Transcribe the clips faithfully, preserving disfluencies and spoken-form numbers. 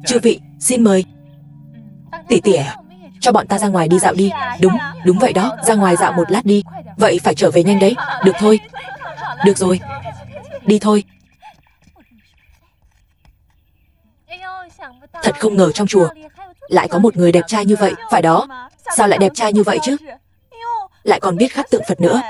Chư vị, xin mời. Tỷ tỷ à, cho bọn ta ra ngoài đi dạo đi. Đúng, đúng vậy đó, ra ngoài dạo một lát đi. Vậy phải trở về nhanh đấy. Được thôi. Được rồi. Đi thôi. Thật không ngờ trong chùa lại có một người đẹp trai như vậy. Phải đó, sao lại đẹp trai như vậy chứ? Lại còn biết khắc tượng Phật nữa.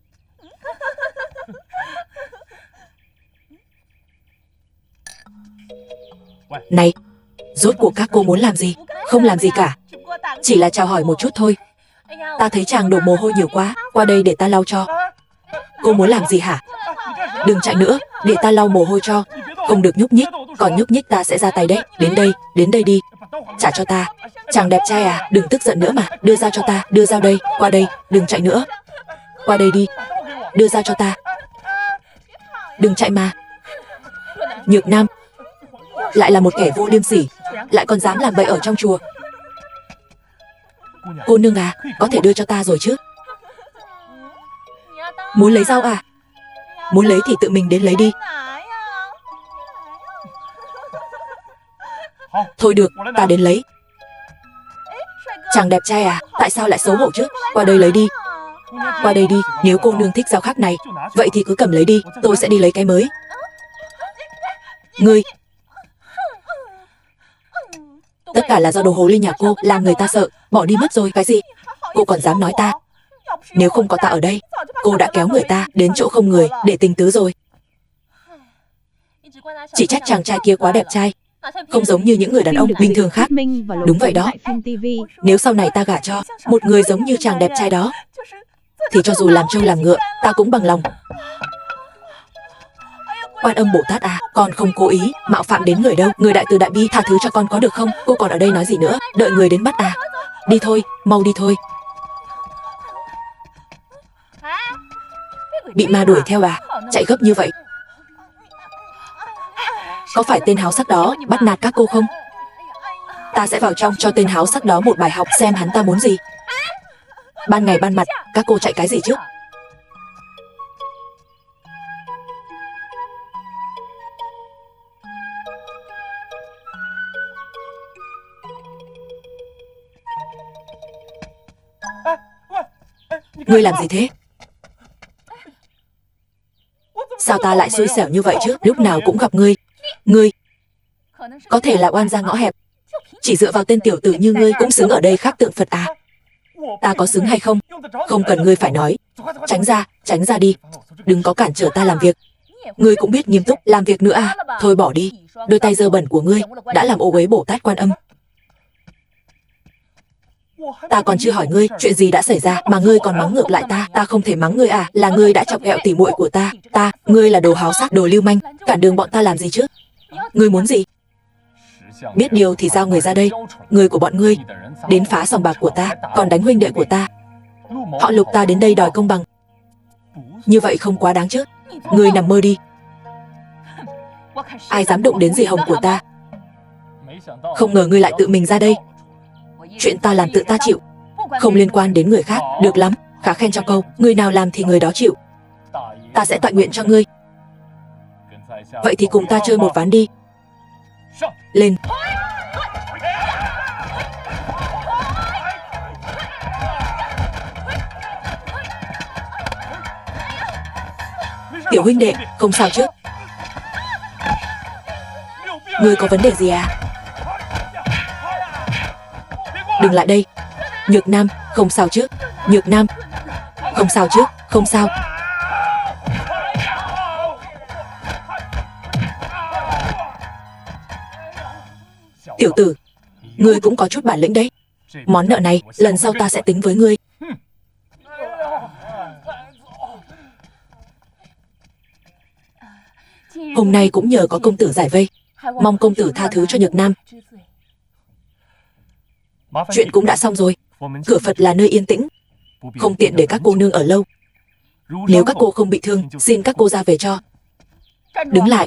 Này, rốt cuộc các cô muốn làm gì? Không làm gì cả, chỉ là chào hỏi một chút thôi. Ta thấy chàng đổ mồ hôi nhiều quá, qua đây để ta lau cho. Cô muốn làm gì hả? Đừng chạy nữa, để ta lau mồ hôi cho. Không được nhúc nhích, còn nhúc nhích ta sẽ ra tay đấy. Đến đây, đến đây đi. Trả cho ta. Chàng đẹp trai à, đừng tức giận nữa mà. Đưa dao cho ta, đưa dao đây, qua đây, đừng chạy nữa. Qua đây đi, đưa dao cho ta. Đừng chạy mà. Nhược Nam lại là một kẻ vô liêm sỉ, lại còn dám làm bậy ở trong chùa. Cô nương à, có thể đưa cho ta rồi chứ? Muốn lấy dao à? Muốn lấy thì tự mình đến lấy đi. Thôi được, ta đến lấy. Chàng đẹp trai à, tại sao lại xấu hổ chứ? Qua đây lấy đi. Qua đây đi, nếu cô nương thích dao khác này, vậy thì cứ cầm lấy đi, tôi sẽ đi lấy cái mới. Ngươi, tất cả là do đồ hồ ly nhà cô, làm người ta sợ, bỏ đi mất rồi. Cái gì? Cô còn dám nói ta? Nếu không có ta ở đây, cô đã kéo người ta đến chỗ không người để tình tứ rồi. Chỉ trách chàng trai kia quá đẹp trai, không giống như những người đàn ông bình thường khác. Đúng vậy đó. Nếu sau này ta gả cho một người giống như chàng đẹp trai đó, thì cho dù làm trâu làm ngựa, ta cũng bằng lòng. Quan Âm Bồ Tát à, con không cố ý mạo phạm đến người đâu. Người đại từ đại bi tha thứ cho con có được không? Cô còn ở đây nói gì nữa? Đợi người đến bắt à? Đi thôi, mau đi thôi. Bị ma đuổi theo à? Chạy gấp như vậy. Có phải tên háo sắc đó bắt nạt các cô không? Ta sẽ vào trong cho tên háo sắc đó một bài học xem hắn ta muốn gì. Ban ngày ban mặt, các cô chạy cái gì chứ? Ngươi làm gì thế? Sao ta lại xui xẻo như vậy chứ? Lúc nào cũng gặp ngươi. Ngươi có thể là oan gia ngõ hẹp, chỉ dựa vào tên tiểu tử như ngươi cũng xứng ở đây khắc tượng Phật à? Ta có xứng hay không, không cần ngươi phải nói. Tránh ra, tránh ra đi. Đừng có cản trở ta làm việc. Ngươi cũng biết nghiêm túc làm việc nữa à? Thôi bỏ đi. Đôi tay dơ bẩn của ngươi đã làm ô uế Bồ Tát Quan Âm. Ta còn chưa hỏi ngươi chuyện gì đã xảy ra mà ngươi còn mắng ngược lại ta. Ta không thể mắng ngươi à? Là ngươi đã chọc ghẹo tỉ muội của ta. Ta, ngươi là đồ háo sắc, đồ lưu manh, cản đường bọn ta làm gì chứ? Ngươi muốn gì? Biết điều thì giao người ra đây. Người của bọn ngươi đến phá sòng bạc của ta, còn đánh huynh đệ của ta. Họ Lục ta đến đây đòi công bằng. Như vậy không quá đáng chứ? Ngươi nằm mơ đi. Ai dám đụng đến dì Hồng của ta? Không ngờ ngươi lại tự mình ra đây. Chuyện ta làm tự ta chịu, không liên quan đến người khác. Được lắm, khá khen cho câu. Người nào làm thì người đó chịu. Ta sẽ tọa nguyện cho ngươi. Vậy thì cùng ta chơi một ván đi. Lên. Tiểu huynh đệ, không sao chứ? Ngươi có vấn đề gì à? Đừng lại đây. Nhược Nam, không sao chứ? Nhược Nam, không sao chứ? Không sao. Tiểu tử, ngươi cũng có chút bản lĩnh đấy. Món nợ này, lần sau ta sẽ tính với ngươi. Hôm nay cũng nhờ có công tử giải vây, mong công tử tha thứ cho Nhược Nam. Chuyện cũng đã xong rồi. Cửa Phật là nơi yên tĩnh, không tiện để các cô nương ở lâu. Nếu các cô không bị thương, xin các cô ra về cho. Đứng lại.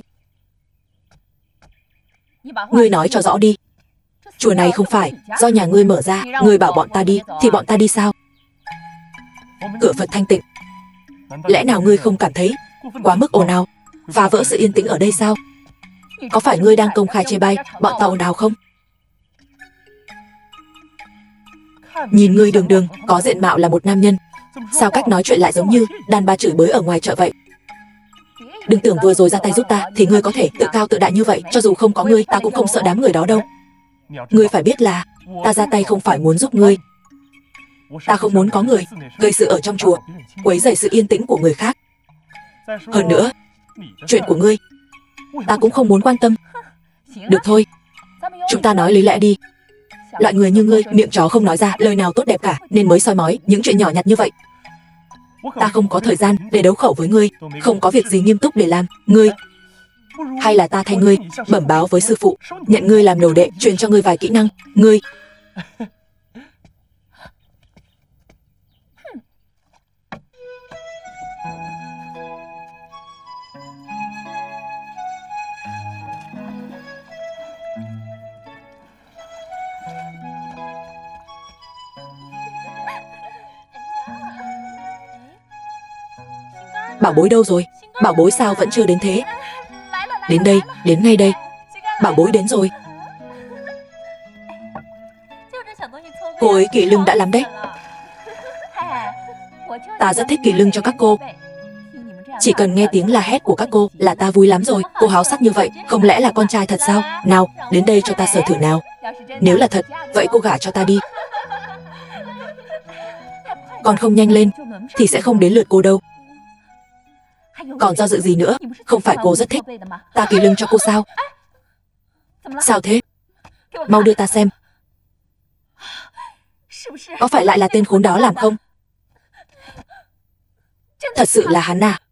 Ngươi nói cho rõ đi. Chùa này không phải do nhà ngươi mở ra, ngươi bảo bọn ta đi, thì bọn ta đi sao? Cửa Phật thanh tịnh, lẽ nào ngươi không cảm thấy quá mức ồn ào, phá vỡ sự yên tĩnh ở đây sao? có phải ngươi đang công khai chê bai bọn tao ồn ào không? Nhìn ngươi đường đường, có diện mạo là một nam nhân, sao cách nói chuyện lại giống như đàn bà chửi bới ở ngoài chợ vậy? Đừng tưởng vừa rồi ra tay giúp ta thì ngươi có thể tự cao tự đại như vậy. Cho dù không có ngươi, ta cũng không sợ đám người đó đâu. Ngươi phải biết là ta ra tay không phải muốn giúp ngươi. Ta không muốn có người gây sự ở trong chùa, quấy rầy sự yên tĩnh của người khác. Hơn nữa, chuyện của ngươi ta cũng không muốn quan tâm. Được thôi, chúng ta nói lý lẽ đi. Loại người như ngươi, miệng chó không nói ra lời nào tốt đẹp cả, nên mới soi mói những chuyện nhỏ nhặt như vậy. Ta không có thời gian để đấu khẩu với ngươi, không có việc gì nghiêm túc để làm. Ngươi, hay là ta thay ngươi bẩm báo với sư phụ, nhận ngươi làm đồ đệ, truyền cho ngươi vài kỹ năng. Ngươi bảo bối đâu rồi? Bảo bối sao vẫn chưa đến thế? Đến đây, đến ngay đây. Bảo bối đến rồi. Cô ấy kỳ lưng đã lắm đấy. Ta rất thích kỳ lưng cho các cô. Chỉ cần nghe tiếng la hét của các cô là ta vui lắm rồi. Cô háo sắc như vậy, không lẽ là con trai thật sao? Nào, đến đây cho ta sờ thử nào. Nếu là thật, vậy cô gả cho ta đi. Còn không nhanh lên thì sẽ không đến lượt cô đâu. Còn do dự gì nữa? Không phải cô rất thích ta kỳ lưng cho cô sao? Sao thế? Mau đưa ta xem. Có phải lại là tên khốn đó làm không? Thật sự là hắn à?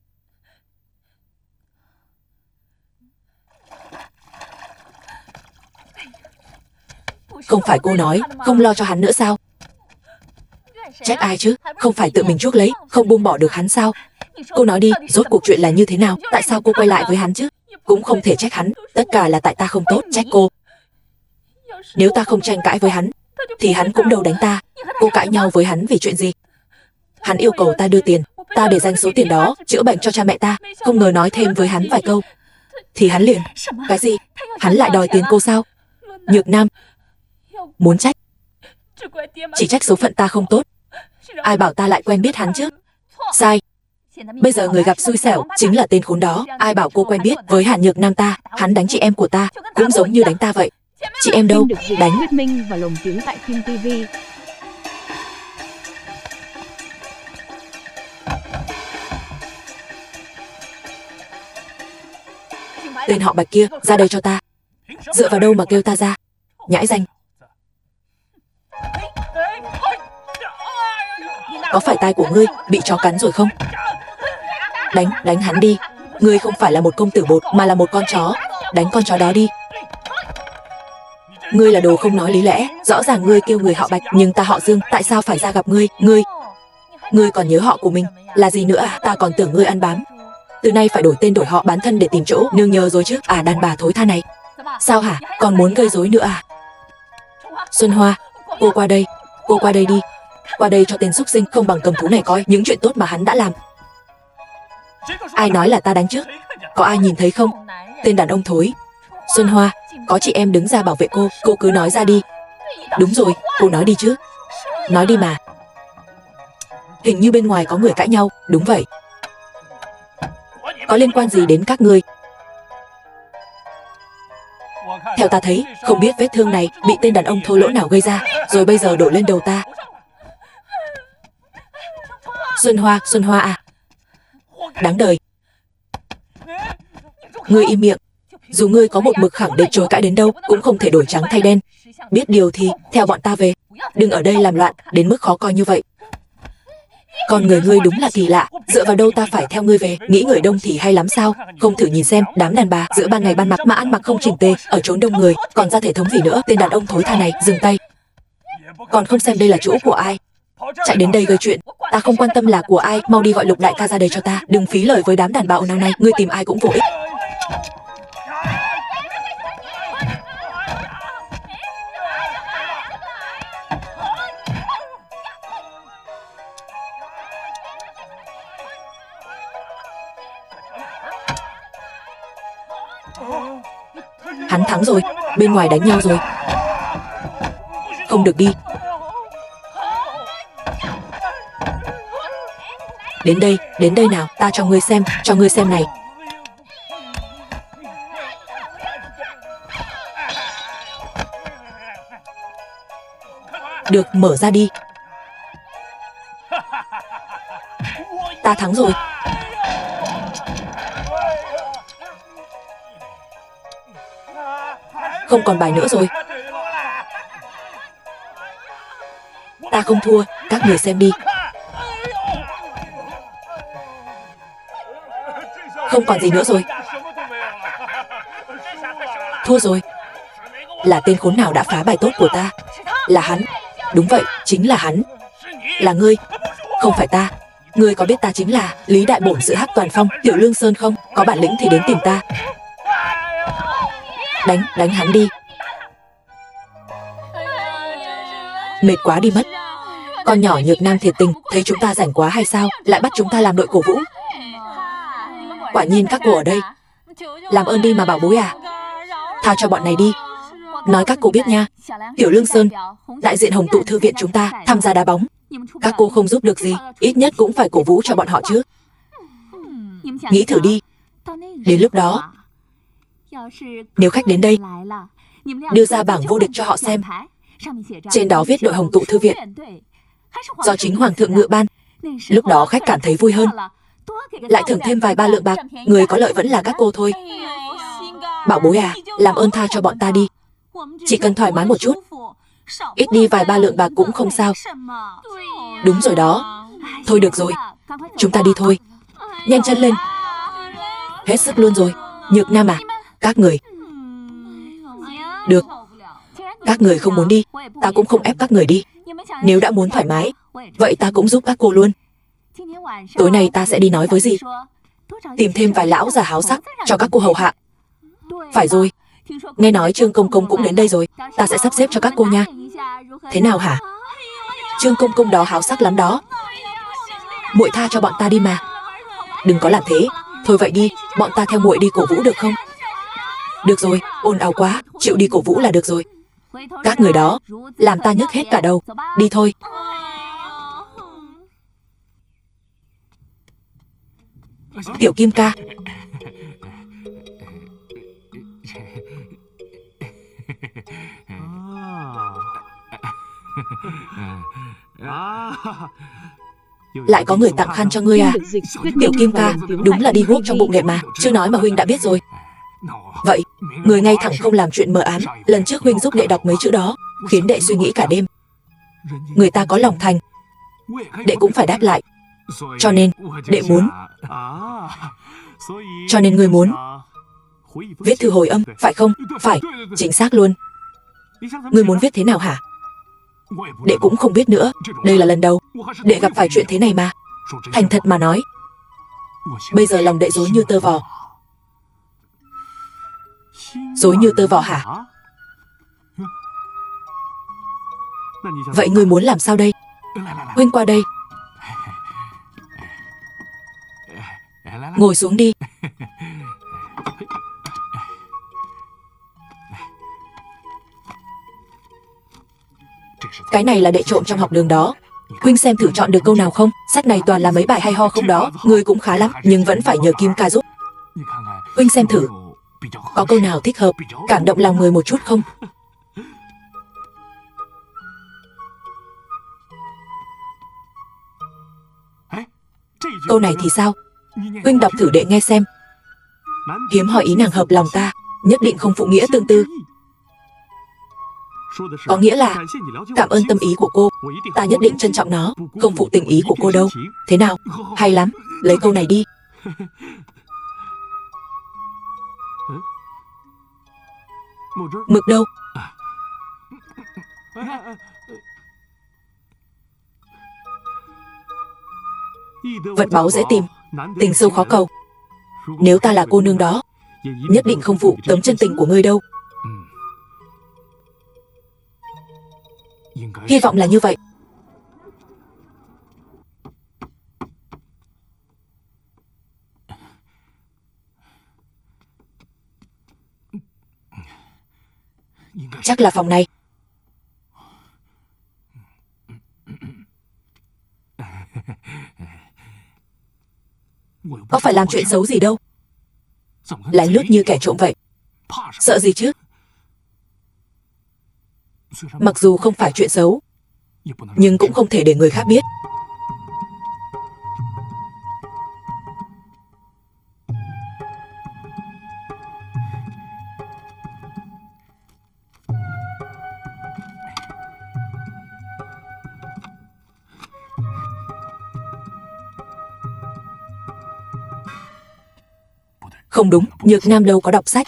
Không phải cô nói không lo cho hắn nữa sao? Trách ai chứ? Không phải tự mình chuốc lấy, không buông bỏ được hắn sao? Cô nói đi, rốt cuộc chuyện là như thế nào? Tại sao cô quay lại với hắn chứ? Cũng không thể trách hắn, tất cả là tại ta không tốt, trách cô. Nếu ta không tranh cãi với hắn thì hắn cũng đâu đánh ta. Cô cãi nhau với hắn vì chuyện gì? Hắn yêu cầu ta đưa tiền, ta để dành số tiền đó chữa bệnh cho cha mẹ ta. Không ngờ nói thêm với hắn vài câu thì hắn liền. Cái gì? Hắn lại đòi tiền cô sao? Nhược Nam, muốn trách chỉ trách số phận ta không tốt. Ai bảo ta lại quen biết hắn chứ? Sai. Bây giờ người gặp xui xẻo chính là tên khốn đó. Ai bảo cô quen biết với Hàn Nhược Nam ta? Hắn đánh chị em của ta cũng giống như đánh ta vậy. Chị em đâu? Đánh. Thuyết minh và lồng tiếng tại phim ti vi. Tên họ Bạch kia, ra đây cho ta. Dựa vào đâu mà kêu ta ra? Nhãi danh. Có phải tai của ngươi bị chó cắn rồi không? Đánh, đánh hắn đi. Ngươi không phải là một công tử bột mà là một con chó. Đánh con chó đó đi. Ngươi là đồ không nói lý lẽ. Rõ ràng ngươi kêu người họ Bạch nhưng ta họ Dương, tại sao phải ra gặp ngươi? Ngươi, ngươi còn nhớ họ của mình là gì nữa à? Ta còn tưởng ngươi ăn bám. Từ nay phải đổi tên đổi họ bán thân để tìm chỗ nương nhờ rồi chứ. À, đàn bà thối tha này. Sao hả? Còn muốn gây rối nữa à? Xuân Hoa, cô qua đây. Cô qua đây đi. Qua đây cho tên xúc sinh không bằng cầm thú này coi những chuyện tốt mà hắn đã làm. Ai nói là ta đánh trước? Có ai nhìn thấy không? Tên đàn ông thối. Xuân Hoa, có chị em đứng ra bảo vệ cô. Cô cứ nói ra đi. Đúng rồi, cô nói đi chứ. Nói đi mà. Hình như bên ngoài có người cãi nhau. Đúng vậy. Có liên quan gì đến các ngươi? Theo ta thấy, không biết vết thương này bị tên đàn ông thô lỗ nào gây ra, rồi bây giờ đổ lên đầu ta. Xuân Hoa, Xuân Hoa à? Đáng đời. Ngươi im miệng. Dù ngươi có một mực khẳng định chối cãi đến đâu, cũng không thể đổi trắng thay đen. Biết điều thì theo bọn ta về. Đừng ở đây làm loạn, đến mức khó coi như vậy. Con người ngươi đúng là kỳ lạ. Dựa vào đâu ta phải theo ngươi về? Nghĩ người đông thì hay lắm sao? Không thử nhìn xem, đám đàn bà giữa ban ngày ban mặt mà ăn mặc không chỉnh tề, ở chốn đông người, còn ra thể thống gì nữa? Tên đàn ông thối tha này, dừng tay. Còn không xem đây là chỗ của ai? Chạy đến đây gây chuyện. Ta không quan tâm là của ai. Mau đi gọi Lục đại ca ra đây cho ta. Đừng phí lời với đám đàn bà ồn ào này. Ngươi tìm ai cũng vô ích. Oh. Hắn thắng rồi, bên ngoài đánh nhau rồi. Không được đi. Đến đây, đến đây nào, ta cho ngươi xem, cho ngươi xem này. Được, mở ra đi. Ta thắng rồi. Không còn bài nữa rồi. Ta không thua, các người xem đi. Không còn gì nữa rồi. Thua rồi. Là tên khốn nào đã phá bài tốt của ta? Là hắn. Đúng vậy, chính là hắn. Là ngươi. Không phải ta. Ngươi có biết ta chính là Lý Đại Bổn Sự Hắc Toàn Phong, Tiểu Lương Sơn không? Có bản lĩnh thì đến tìm ta. Đánh, đánh hắn đi. Mệt quá đi mất. Con nhỏ nhược nam thiệt tình, thấy chúng ta rảnh quá hay sao, lại bắt chúng ta làm đội cổ vũ. Quả nhiên các cô ở đây. Làm ơn đi mà bảo bối à. Tha cho bọn này đi. Nói các cô biết nha. Tiểu Lương Sơn, đại diện Hồng Tụ Thư viện chúng ta tham gia đá bóng. Các cô không giúp được gì, ít nhất cũng phải cổ vũ cho bọn họ chứ. Nghĩ thử đi. Đến lúc đó, nếu khách đến đây, đưa ra bảng vô địch cho họ xem. Trên đó viết đội Hồng Tụ Thư viện, do chính Hoàng thượng ngự ban. Lúc đó khách cảm thấy vui hơn. Lại thưởng thêm vài ba lượng bạc. Người có lợi vẫn là các cô thôi. Bảo bối à, làm ơn tha cho bọn ta đi. Chỉ cần thoải mái một chút, ít đi vài ba lượng bạc cũng không sao. Đúng rồi đó. Thôi được rồi, chúng ta đi thôi. Nhanh chân lên. Hết sức luôn rồi. Nhược nam à, các người. Được. Các người không muốn đi, ta cũng không ép các người đi. Nếu đã muốn thoải mái, vậy ta cũng giúp các cô luôn. Tối nay ta sẽ đi nói với dì, tìm thêm vài lão già háo sắc cho các cô hầu hạ. Phải rồi, nghe nói Trương Công Công cũng đến đây rồi. Ta sẽ sắp xếp cho các cô nha. Thế nào hả? Trương Công Công đó háo sắc lắm đó. Muội tha cho bọn ta đi mà. Đừng có làm thế. Thôi vậy đi, bọn ta theo muội đi cổ vũ được không? Được rồi, ồn ào quá, chịu đi cổ vũ là được rồi. Các người đó làm ta nhức hết cả đầu. Đi thôi. Tiểu Kim ca. Lại có người tặng khăn cho ngươi à? Tiểu Kim ca, đúng là đi guốc trong bụng nghệ mà. Chưa nói mà huynh đã biết rồi. Vậy, người ngay thẳng không làm chuyện mờ ám. Lần trước huynh giúp đệ đọc mấy chữ đó, khiến đệ suy nghĩ cả đêm. Người ta có lòng thành, đệ cũng phải đáp lại. Cho nên, đệ muốn. Cho nên ngươi muốn viết thư hồi âm, phải không? Phải, chính xác luôn. Ngươi muốn viết thế nào hả? Đệ cũng không biết nữa. Đây là lần đầu đệ gặp phải chuyện thế này mà. Thành thật mà nói, bây giờ lòng đệ rối như tơ vò. Rối như tơ vò hả? Vậy ngươi muốn làm sao đây? Huynh qua đây. Ngồi xuống đi. Cái này là đệ trộm trong học đường đó. Huynh xem thử chọn được câu nào không? Sách này toàn là mấy bài hay ho không đó. Ngươi cũng khá lắm, nhưng vẫn phải nhờ Kim ca giúp. Huynh xem thử, có câu nào thích hợp, cảm động lòng người một chút không? Câu này thì sao? Huynh đọc thử đệ nghe xem. Hiếm hỏi ý nàng hợp lòng ta, nhất định không phụ nghĩa tương tư. Có nghĩa là cảm ơn tâm ý của cô, ta nhất định trân trọng nó, không phụ tình ý của cô đâu. Thế nào? Hay lắm, lấy câu này đi. Mực đâu? Vật báu dễ tìm, tình sâu khó cầu. Nếu ta là cô nương đó, nhất định không phụ tấm chân tình của ngươi đâu. Hy vọng là như vậy. Chắc là phòng này. Có phải làm chuyện xấu gì đâu. Lén lút như kẻ trộm vậy. Sợ gì chứ? Mặc dù không phải chuyện xấu, nhưng cũng không thể để người khác biết. Không đúng, Nhược Nam đâu có đọc sách.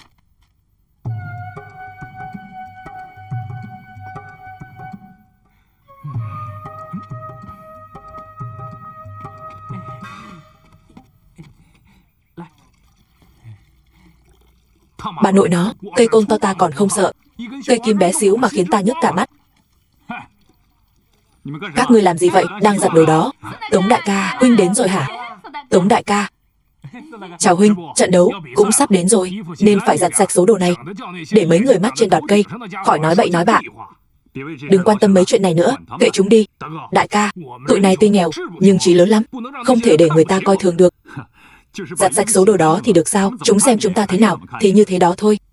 Bà nội nó, cây côn to ta còn không sợ, cây kim bé xíu mà khiến ta nhức cả mắt. Các ngươi làm gì vậy, đang giặt đồ đó. Tống đại ca, huynh đến rồi hả? Tống đại ca. Chào huynh, trận đấu cũng sắp đến rồi, nên phải giặt sạch số đồ này, để mấy người mắt trên đọt cây khỏi nói bậy nói bạ. Đừng quan tâm mấy chuyện này nữa, kệ chúng đi. Đại ca, tụi này tuy nghèo, nhưng trí lớn lắm, không thể để người ta coi thường được. Giặt sạch số đồ đó thì được sao, chúng xem chúng ta thế nào, thì như thế đó thôi.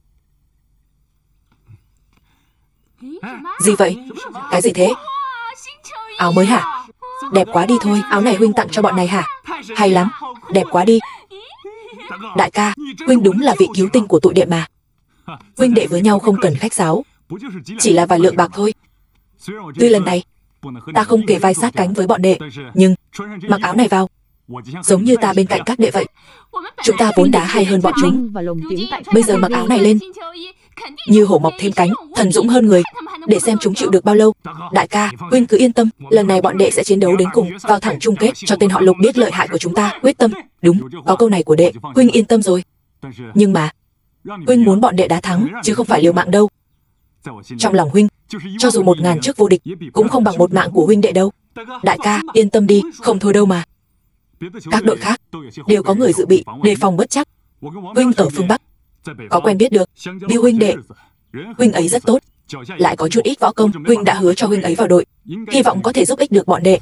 Gì vậy? Cái gì thế? Áo mới hả? Đẹp quá đi thôi, áo này huynh tặng cho bọn này hả? Hay lắm, đẹp quá đi. Đại ca, huynh đúng là vị cứu tinh của tụi đệ mà. Huynh đệ với nhau không cần khách sáo, chỉ là vài lượng bạc thôi. Tuy lần này ta không kề vai sát cánh với bọn đệ, nhưng mặc áo này vào, giống như ta bên cạnh các đệ vậy. Chúng ta vốn đá hay hơn bọn chúng, bây giờ mặc áo này lên, như hổ mọc thêm cánh, thần dũng hơn người, để xem chúng chịu được bao lâu. Đại ca, huynh cứ yên tâm, lần này bọn đệ sẽ chiến đấu đến cùng, vào thẳng chung kết, cho tên họ Lục biết lợi hại của chúng ta. Quyết tâm. Đúng, có câu này của đệ, huynh yên tâm rồi. Nhưng mà huynh muốn bọn đệ đá thắng, chứ không phải liều mạng đâu. Trong lòng huynh, cho dù một ngàn chức vô địch cũng không bằng một mạng của huynh đệ đâu. Đại ca, yên tâm đi, không thôi đâu mà. Các đội khác đều có người dự bị, đề phòng bất chắc. Huynh ở phương Bắc có quen biết được Biêu huynh đệ, huynh ấy rất tốt, lại có chút ít võ công. Huynh đã hứa cho huynh ấy vào đội, hy vọng có thể giúp ích được bọn đệ.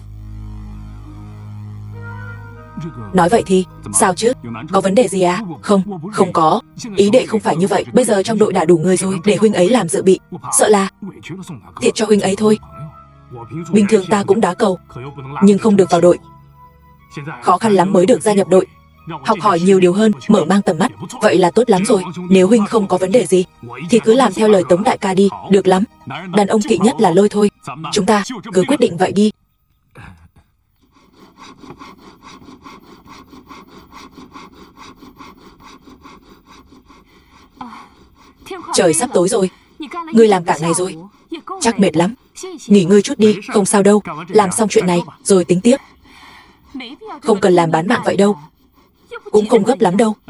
Nói vậy thì sao chứ, có vấn đề gì à? Không, không có, ý đệ không phải như vậy. Bây giờ trong đội đã đủ người rồi, để huynh ấy làm dự bị, sợ là thiệt cho huynh ấy thôi. Bình thường ta cũng đá cầu, nhưng không được vào đội, khó khăn lắm mới được gia nhập đội. Học hỏi nhiều điều hơn, mở mang tầm mắt, vậy là tốt lắm rồi. Nếu huynh không có vấn đề gì, thì cứ làm theo lời Tống đại ca đi, được lắm. Đàn ông kỵ nhất là lôi thôi. Chúng ta cứ quyết định vậy đi. Trời sắp tối rồi, ngươi làm cả ngày rồi, chắc mệt lắm. Nghỉ ngơi chút đi, không sao đâu. Làm xong chuyện này rồi tính tiếp. Không cần làm bán mạng vậy đâu, cũng không gấp lắm đâu.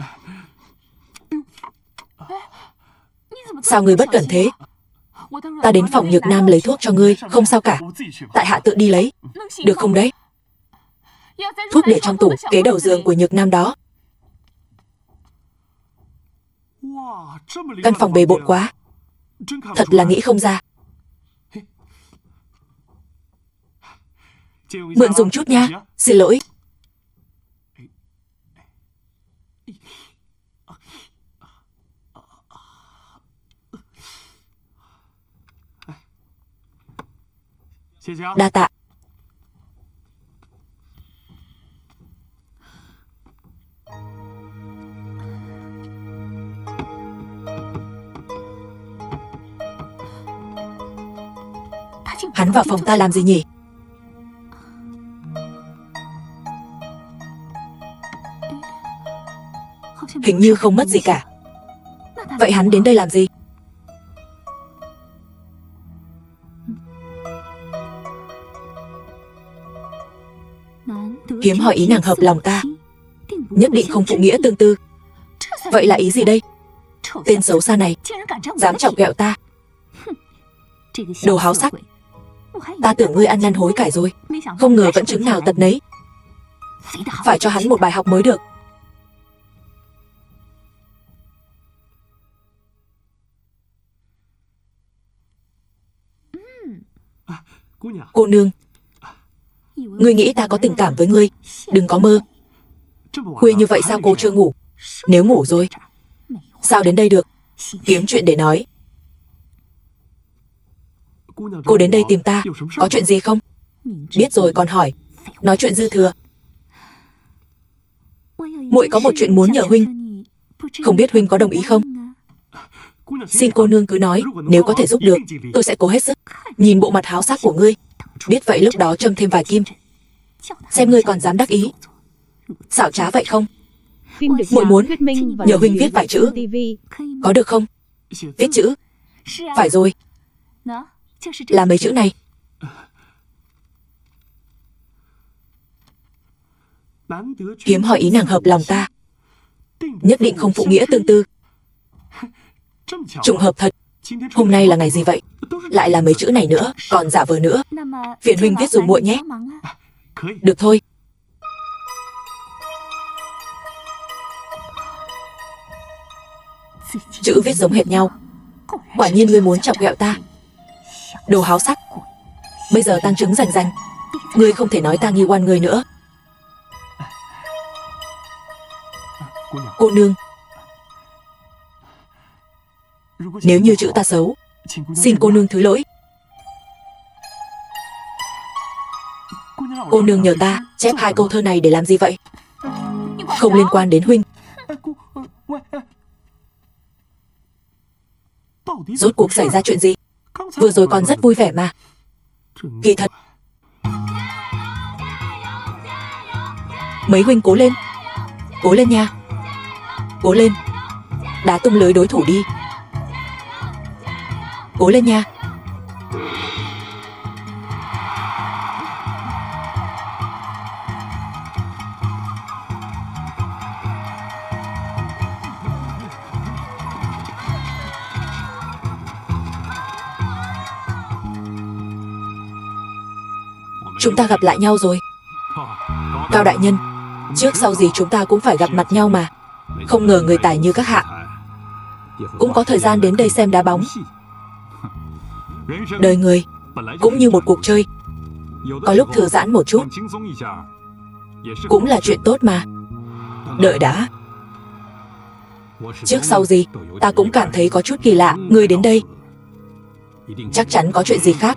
Sao ngươi bất cẩn thế? Ta đến phòng Nhược Nam lấy thuốc cho ngươi, không sao cả. Tại hạ tự đi lấy, được không đấy? Thuốc để trong tủ kế đầu giường của Nhược Nam đó. Căn phòng bề bộn quá, thật là nghĩ không ra. Mượn dùng chút nha, xin lỗi. Đa tạ. Hắn vào phòng ta làm gì nhỉ? Hình như không mất gì cả. Vậy hắn đến đây làm gì? Hiếm hỏi ý nàng hợp lòng ta, nhất định không phụ nghĩa tương tư. Vậy là ý gì đây? Tên xấu xa này dám chọc ghẹo ta. Đồ háo sắc, ta tưởng ngươi ăn năn hối cải rồi, không ngờ vẫn chứng nào tật nấy. Phải cho hắn một bài học mới được. Cô nương, ngươi nghĩ ta có tình cảm với ngươi? Đừng có mơ. Khuya như vậy sao cô chưa ngủ? Nếu ngủ rồi, sao đến đây được? Kiếm chuyện để nói. Cô đến đây tìm ta, có chuyện gì không? Biết rồi còn hỏi, nói chuyện dư thừa. Muội có một chuyện muốn nhờ huynh, không biết huynh có đồng ý không? Xin cô nương cứ nói, nếu có thể giúp được, tôi sẽ cố hết sức. Nhìn bộ mặt háo sắc của ngươi, biết vậy lúc đó châm thêm vài kim, xem ngươi còn dám đắc ý. Xảo trá vậy không? Muội muốn nhờ huynh viết vài chữ, có được không? Viết chữ? Phải rồi, là mấy chữ này. Hiếm hỏi ý nàng hợp lòng ta, nhất định không phụ nghĩa tương tư. Trùng hợp thật. Hôm nay là ngày gì vậy? Lại là mấy chữ này nữa, còn giả vờ nữa. Phiền huynh viết dùm muội nhé. Được thôi. Chữ viết giống hệt nhau. Quả nhiên ngươi muốn chọc ghẹo ta. Đồ háo sắc. Bây giờ tăng chứng rành rành, ngươi không thể nói ta nghi oan ngươi nữa. Cô nương, nếu như chữ ta xấu, xin cô nương thứ lỗi. Cô nương nhờ ta chép hai câu thơ này để làm gì vậy? Không liên quan đến huynh. Rốt cuộc xảy ra chuyện gì? Vừa rồi còn rất vui vẻ mà. Kỳ thật. Mấy huynh cố lên. Cố lên nha. Cố lên. Đá tung lưới đối thủ đi. Cố lên nha. Chúng ta gặp lại nhau rồi. Cao đại nhân, trước sau gì chúng ta cũng phải gặp mặt nhau mà. Không ngờ người tài như các hạ cũng có thời gian đến đây xem đá bóng. Đời người cũng như một cuộc chơi, có lúc thư giãn một chút cũng là chuyện tốt mà. Đợi đã. Trước sau gì ta cũng cảm thấy có chút kỳ lạ. Ngươi đến đây chắc chắn có chuyện gì khác.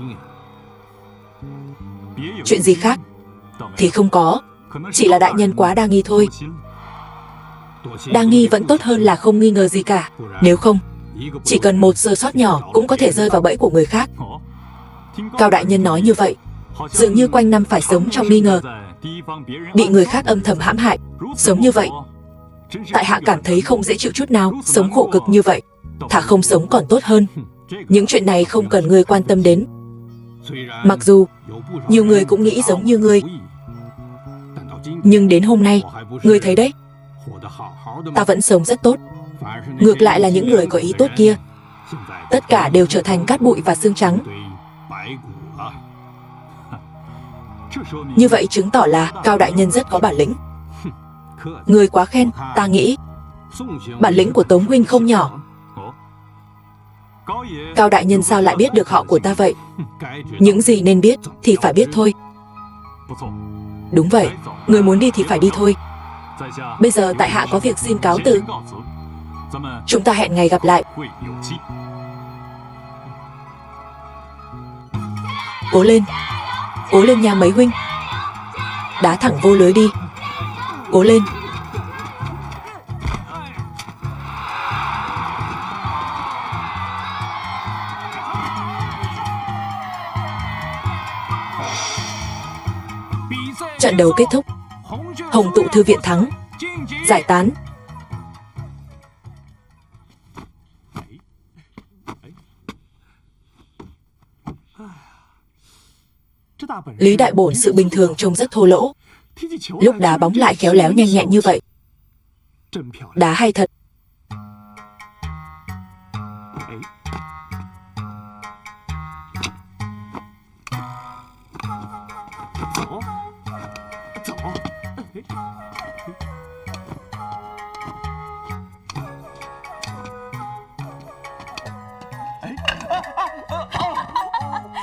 Chuyện gì khác thì không có, chỉ là đại nhân quá đa nghi thôi. Đa nghi vẫn tốt hơn là không nghi ngờ gì cả. Nếu không, chỉ cần một sơ sót nhỏ cũng có thể rơi vào bẫy của người khác. Cao đại nhân nói như vậy, dường như quanh năm phải sống trong nghi ngờ, bị người khác âm thầm hãm hại. Sống như vậy, tại hạ cảm thấy không dễ chịu chút nào. Sống khổ cực như vậy, thà không sống còn tốt hơn. Những chuyện này không cần ngươi quan tâm đến. Mặc dù nhiều người cũng nghĩ giống như ngươi, nhưng đến hôm nay, ngươi thấy đấy, ta vẫn sống rất tốt. Ngược lại là những người có ý tốt kia, tất cả đều trở thành cát bụi và xương trắng. Như vậy chứng tỏ là Cao đại nhân rất có bản lĩnh. Người quá khen, ta nghĩ bản lĩnh của Tống huynh không nhỏ. Cao đại nhân sao lại biết được họ của ta vậy? Những gì nên biết thì phải biết thôi. Đúng vậy, người muốn đi thì phải đi thôi. Bây giờ tại hạ có việc xin cáo từ. Chúng ta hẹn ngày gặp lại. Cố lên. Cố lên nha mấy huynh. Đá thẳng vô lưới đi. Cố lên. Trận đấu kết thúc, Hồng Tụ Thư viện thắng. Giải tán. Lý đại bổn sự bình thường trông rất thô lỗ, lúc đá bóng lại khéo léo nhanh nhẹn như vậy. Đá hay thật.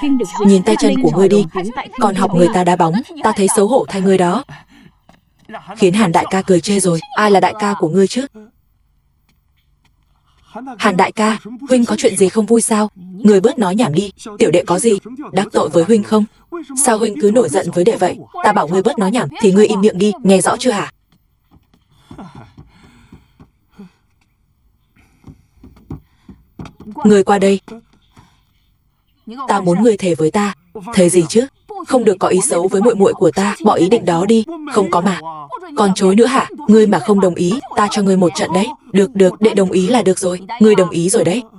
Phim được dịch Nhìn tay chân của ngươi đi, tiếng tại còn học người ta đá bóng, ta thấy xấu hổ thay ngươi đó. Khiến Hàn đại ca cười chê rồi, ai là đại ca của ngươi chứ? Hàn đại ca, huynh có chuyện gì không vui sao? Người bớt nói nhảm đi, tiểu đệ có gì đắc tội với huynh không? Sao huynh cứ nổi giận với đệ vậy? Ta bảo ngươi bớt nói nhảm thì ngươi im miệng đi, nghe rõ chưa hả? Ngươi qua đây. Ta muốn ngươi thề với ta. Thề gì chứ? Không được có ý xấu với muội muội của ta, bỏ ý định đó đi. Không có mà. Còn chối nữa hả? Ngươi mà không đồng ý, ta cho ngươi một trận đấy. Được được, đệ đồng ý là được rồi. Ngươi đồng ý rồi đấy.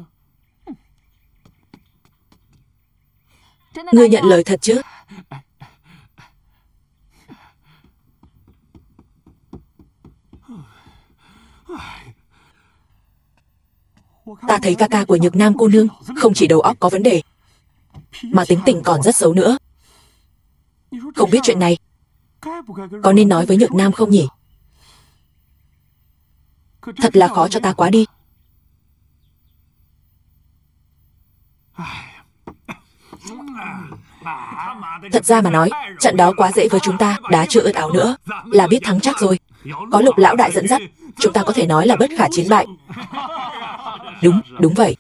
Ngươi nhận lời thật chứ? Ta thấy ca ca của Nhược Nam cô nương không chỉ đầu óc có vấn đề, mà tính tình còn rất xấu nữa. Không biết chuyện này có nên nói với Nhược Nam không nhỉ? Thật là khó cho ta quá đi. Thật ra mà nói, trận đó quá dễ với chúng ta, đá chưa ướt áo nữa, là biết thắng chắc rồi. Có Lục lão đại dẫn dắt, chúng ta có thể nói là bất khả chiến bại. Đúng, đúng vậy.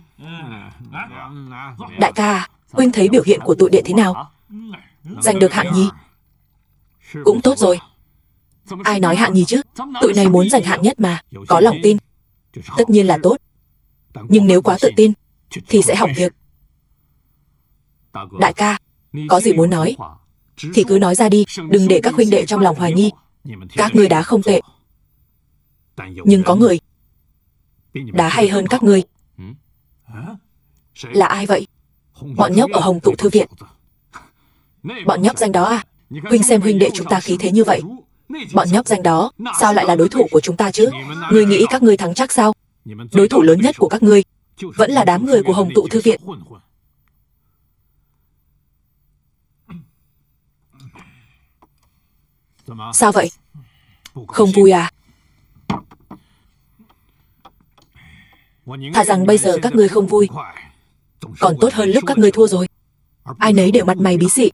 Đại ca, huynh thấy biểu hiện của tụi đệ thế nào? Giành được hạng nhì cũng tốt rồi. Ai nói hạng nhì chứ? Tụi này muốn giành hạng nhất mà, có lòng tin tất nhiên là tốt. Nhưng nếu quá tự tin thì sẽ hỏng việc. Đại ca, có gì muốn nói thì cứ nói ra đi, đừng để các huynh đệ trong lòng hoài nghi. Các ngươi đá không tệ, nhưng có người đá hay hơn các ngươi. Là ai vậy? Bọn nhóc ở Hồng Tụ Thư Viện. Bọn nhóc danh đó à? Huynh xem huynh đệ chúng ta khí thế như vậy, bọn nhóc danh đó sao lại là đối thủ của chúng ta chứ? Ngươi nghĩ các ngươi thắng chắc sao? Đối thủ lớn nhất của các ngươi vẫn là đám người của Hồng Tụ Thư Viện. Sao vậy? Không vui à? Thà rằng bây giờ các ngươi không vui, còn tốt hơn lúc các ngươi thua rồi. Ai nấy đều mặt mày bí xị.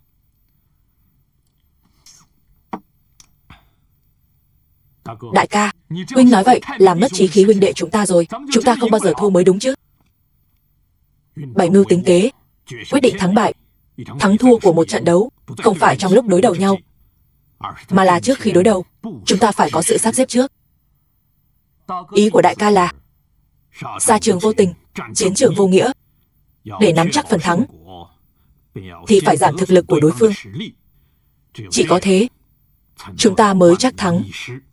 Đại ca, huynh nói vậy làm mất chí khí huynh đệ chúng ta rồi. Chúng ta không bao giờ thua mới đúng chứ. Bảy mưu tính kế, quyết định thắng bại, thắng thua của một trận đấu không phải trong lúc đối đầu nhau, mà là trước khi đối đầu. Chúng ta phải có sự sắp xếp trước. Ý của đại ca là xa trường vô tình, chiến trường vô nghĩa. Để nắm chắc phần thắng thì phải giảm thực lực của đối phương. Chỉ có thế chúng ta mới chắc thắng.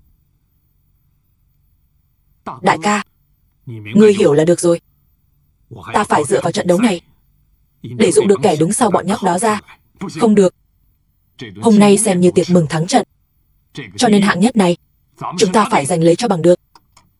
Đại ca, ngươi hiểu là được rồi. Ta phải dựa vào trận đấu này để dụ được kẻ đứng sau bọn nhóc đó ra. Không được. Hôm nay xem như tiệc mừng thắng trận, cho nên hạng nhất này chúng ta phải giành lấy cho bằng được.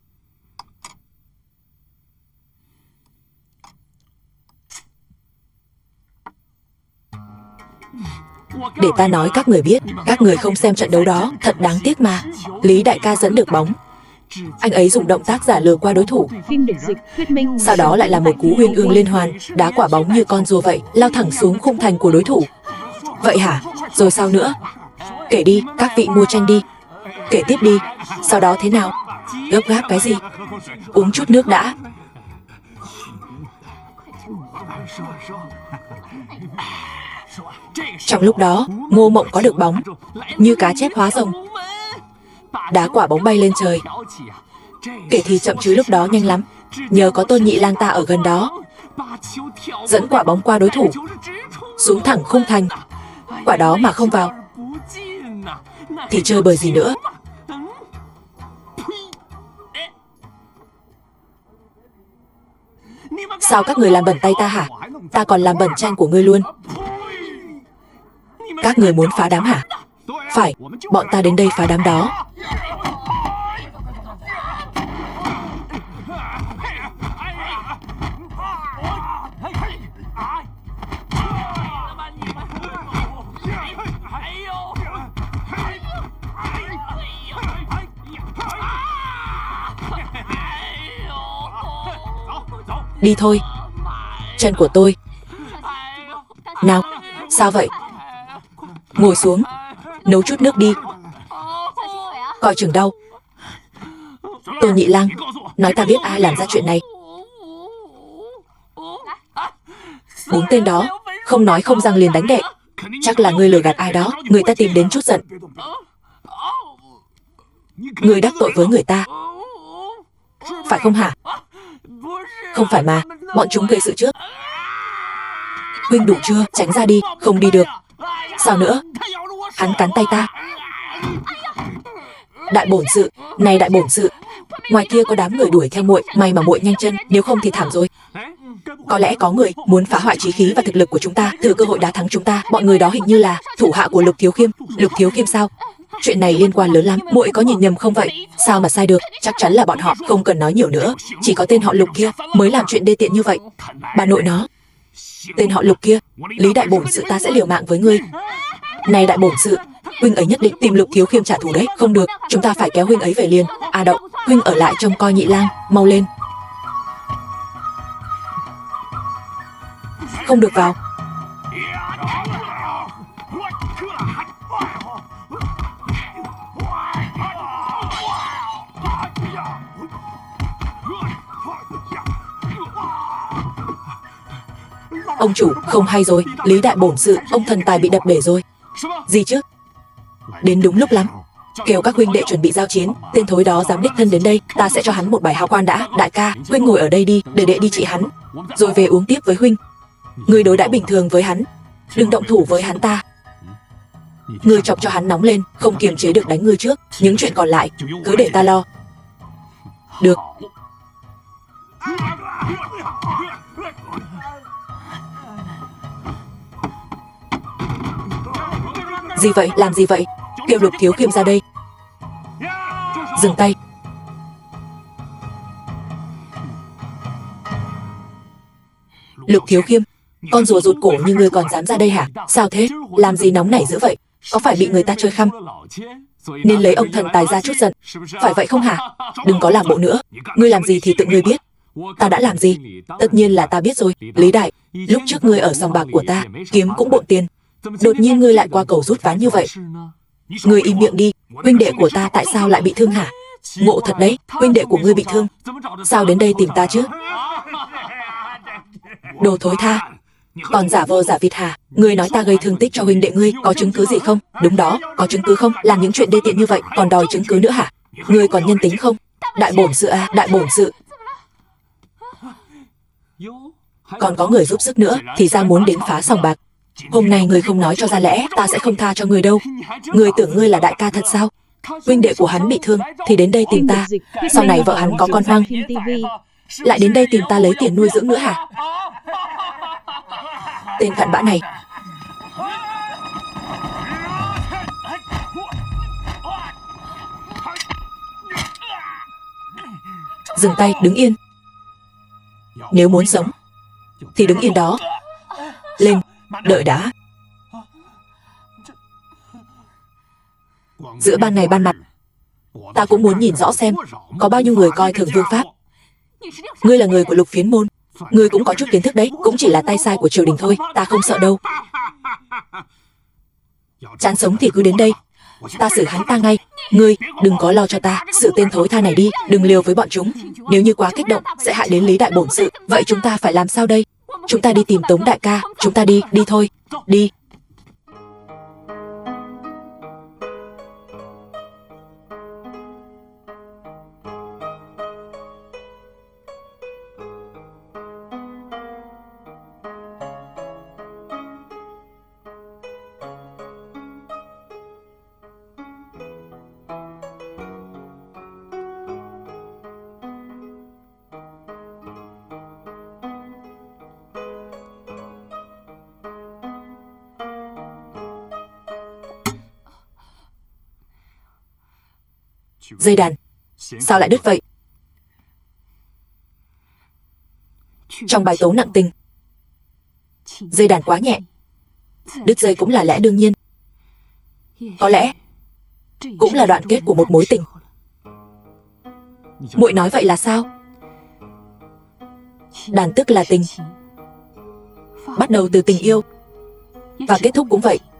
Để ta nói các người biết, các người không xem trận đấu đó, thật đáng tiếc mà. Lý đại ca dẫn được bóng, anh ấy dùng động tác giả lừa qua đối thủ, sau đó lại là một cú uyên ương liên hoàn, đá quả bóng như con rùa vậy, lao thẳng xuống khung thành của đối thủ. Vậy hả? Rồi sao nữa? Kể đi, các vị mua tranh đi. Kể tiếp đi, sau đó thế nào? Gấp gáp cái gì? Uống chút nước đã. Trong lúc đó, Ngô Mộng có được bóng, như cá chép hóa rồng, đá quả bóng bay lên trời. Kể thì chậm chứ lúc đó nhanh lắm, nhờ có Tôn Nhị Lang ta ở gần đó, dẫn quả bóng qua đối thủ, xuống thẳng khung thành. Quả đó mà không vào thì chơi bời gì nữa. Sao các người làm bẩn tay ta hả? Ta còn làm bẩn tranh của ngươi luôn. Các người muốn phá đám hả? Phải, bọn ta đến đây phá đám đó. Đi thôi. Chân của tôi Nào, sao vậy? Ngồi xuống, nấu chút nước đi. Coi chừng đau. Tô Nhị Lang, nói ta biết ai làm ra chuyện này. Bốn tên đó, không nói không rằng liền đánh đệ. Chắc là ngươi lừa gạt ai đó, người ta tìm đến chút giận. Ngươi đắc tội với người ta, phải không hả? Không phải mà, bọn chúng gây sự trước. Huynh đủ chưa? Tránh ra đi, không đi được. Sao nữa? Hắn cắn tay ta. Đại bổn sự, này đại bổn sự, ngoài kia có đám người đuổi theo muội, may mà muội nhanh chân, nếu không thì thảm rồi. Có lẽ có người muốn phá hoại chí khí và thực lực của chúng ta, thừa cơ hội đá thắng chúng ta. Bọn người đó hình như là thủ hạ của Lục Thiếu Khiêm. Lục Thiếu Khiêm sao? Chuyện này liên quan lớn lắm, muội có nhìn nhầm không vậy? Sao mà sai được? Chắc chắn là bọn họ, không cần nói nhiều nữa. Chỉ có tên họ Lục kia mới làm chuyện đê tiện như vậy. Bà nội nó, tên họ Lục kia, Lý đại bổn sự ta sẽ liều mạng với ngươi. Này đại bổn sự, huynh ấy nhất định tìm Lục Thiếu Khiêm trả thù đấy. Không được, chúng ta phải kéo huynh ấy về liền. À Đậu, huynh ở lại trông coi Nhị Lang, mau lên. Không được vào. Ông chủ, không hay rồi, Lý đại bổn sự, ông thần tài bị đập bể rồi. Gì chứ? Đến đúng lúc lắm. Kêu các huynh đệ chuẩn bị giao chiến. Tên thối đó dám đích thân đến đây, ta sẽ cho hắn một bài hao quan đã. Đại ca, huynh ngồi ở đây đi, để đệ đi trị hắn, rồi về uống tiếp với huynh. Ngươi đối đãi bình thường với hắn, đừng động thủ với hắn ta. Ngươi chọc cho hắn nóng lên, không kiềm chế được đánh ngươi trước. Những chuyện còn lại cứ để ta lo. Được. Gì vậy? Làm gì vậy? Kêu Lục Thiếu Khiêm ra đây. Dừng tay. Lục Thiếu Khiêm, con rùa rụt cổ như ngươi còn dám ra đây hả? Sao thế? Làm gì nóng nảy dữ vậy? Có phải bị người ta chơi khăm nên lấy ông thần tài ra chút giận, phải vậy không hả? Đừng có làm bộ nữa. Ngươi làm gì thì tự ngươi biết. Ta đã làm gì? Tất nhiên là ta biết rồi. Lý đại, lúc trước ngươi ở sòng bạc của ta kiếm cũng bộn tiền, đột nhiên ngươi lại qua cầu rút ván như vậy. Ngươi im miệng đi. Huynh đệ của ta tại sao lại bị thương hả? Ngộ thật đấy, huynh đệ của ngươi bị thương, sao đến đây tìm ta chứ? Đồ thối tha, còn giả vờ giả vịt hả? Ngươi nói ta gây thương tích cho huynh đệ ngươi, có chứng cứ gì không? Đúng đó, có chứng cứ không? Làm những chuyện đê tiện như vậy còn đòi chứng cứ nữa hả? Ngươi còn nhân tính không? Đại bổn sự à? Đại bổn sự. Còn có người giúp sức nữa, thì ra muốn đến phá sòng bạc. Hôm nay ngươi không nói cho ra lẽ, ta sẽ không tha cho ngươi đâu. Ngươi tưởng ngươi là đại ca thật sao? Huynh đệ của hắn bị thương thì đến đây tìm ta, sau này vợ hắn có con hoang lại đến đây tìm ta lấy tiền nuôi dưỡng nữa hả? Tên cặn bã này. Dừng tay, đứng yên. Nếu muốn sống thì đứng yên đó. Lên, đợi đã. Giữa ban ngày ban mặt, ta cũng muốn nhìn rõ xem có bao nhiêu người coi thường vương pháp. Ngươi là người của Lục Phiến môn, ngươi cũng có chút kiến thức đấy, cũng chỉ là tay sai của triều đình thôi, ta không sợ đâu. Chán sống thì cứ đến đây, ta xử hắn ta ngay. Ngươi đừng có lo cho ta, sự tên thối tha này đi, đừng liều với bọn chúng. Nếu như quá kích động sẽ hại đến Lý đại bổn sự. Vậy chúng ta phải làm sao đây? Chúng ta đi tìm Tống đại ca. Chúng ta đi, đi thôi, đi. Dây đàn sao lại đứt vậy? Trong bài tấu nặng tình, dây đàn quá nhẹ, đứt dây cũng là lẽ đương nhiên. Có lẽ cũng là đoạn kết của một mối tình. Muội nói vậy là sao? Đàn tức là tình, bắt đầu từ tình yêu, và kết thúc cũng vậy.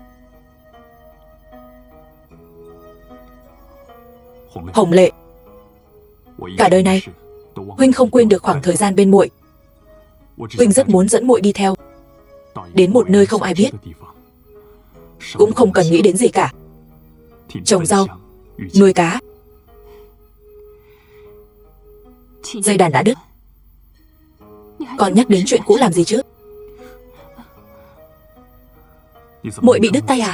Hồng Lệ, cả đời này huynh không quên được khoảng thời gian bên muội. Huynh rất muốn dẫn muội đi theo, đến một nơi không ai biết, cũng không cần nghĩ đến gì cả. Trồng rau, nuôi cá. Dây đàn đã đứt, còn nhắc đến chuyện cũ làm gì chứ? Muội bị đứt tay à?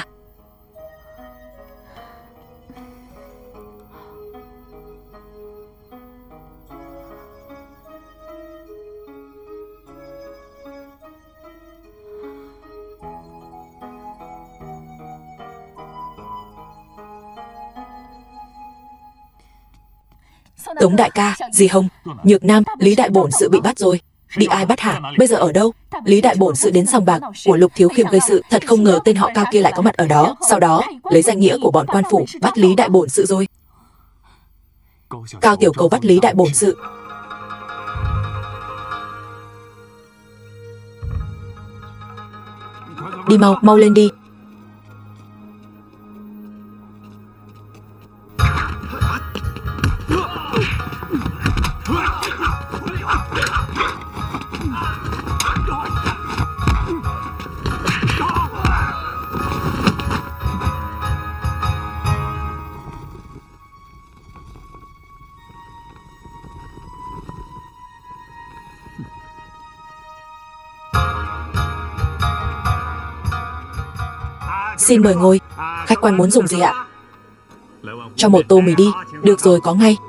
Tống đại ca, dì Hồng, Nhược Nam, Lý đại bổn sự bị bắt rồi. Bị ai bắt hả? Bây giờ ở đâu? Lý đại bổn sự đến sòng bạc của Lục Thiếu Khiêm gây sự. Thật không ngờ tên họ Cao kia lại có mặt ở đó. Sau đó lấy danh nghĩa của bọn quan phủ bắt Lý đại bổn sự rồi. Cao tiểu cầu bắt Lý đại bổn sự. Đi mau, mau lên đi. Xin mời ngồi. Khách quan muốn dùng gì ạ? Cho một tô mì đi. Được rồi, có ngay.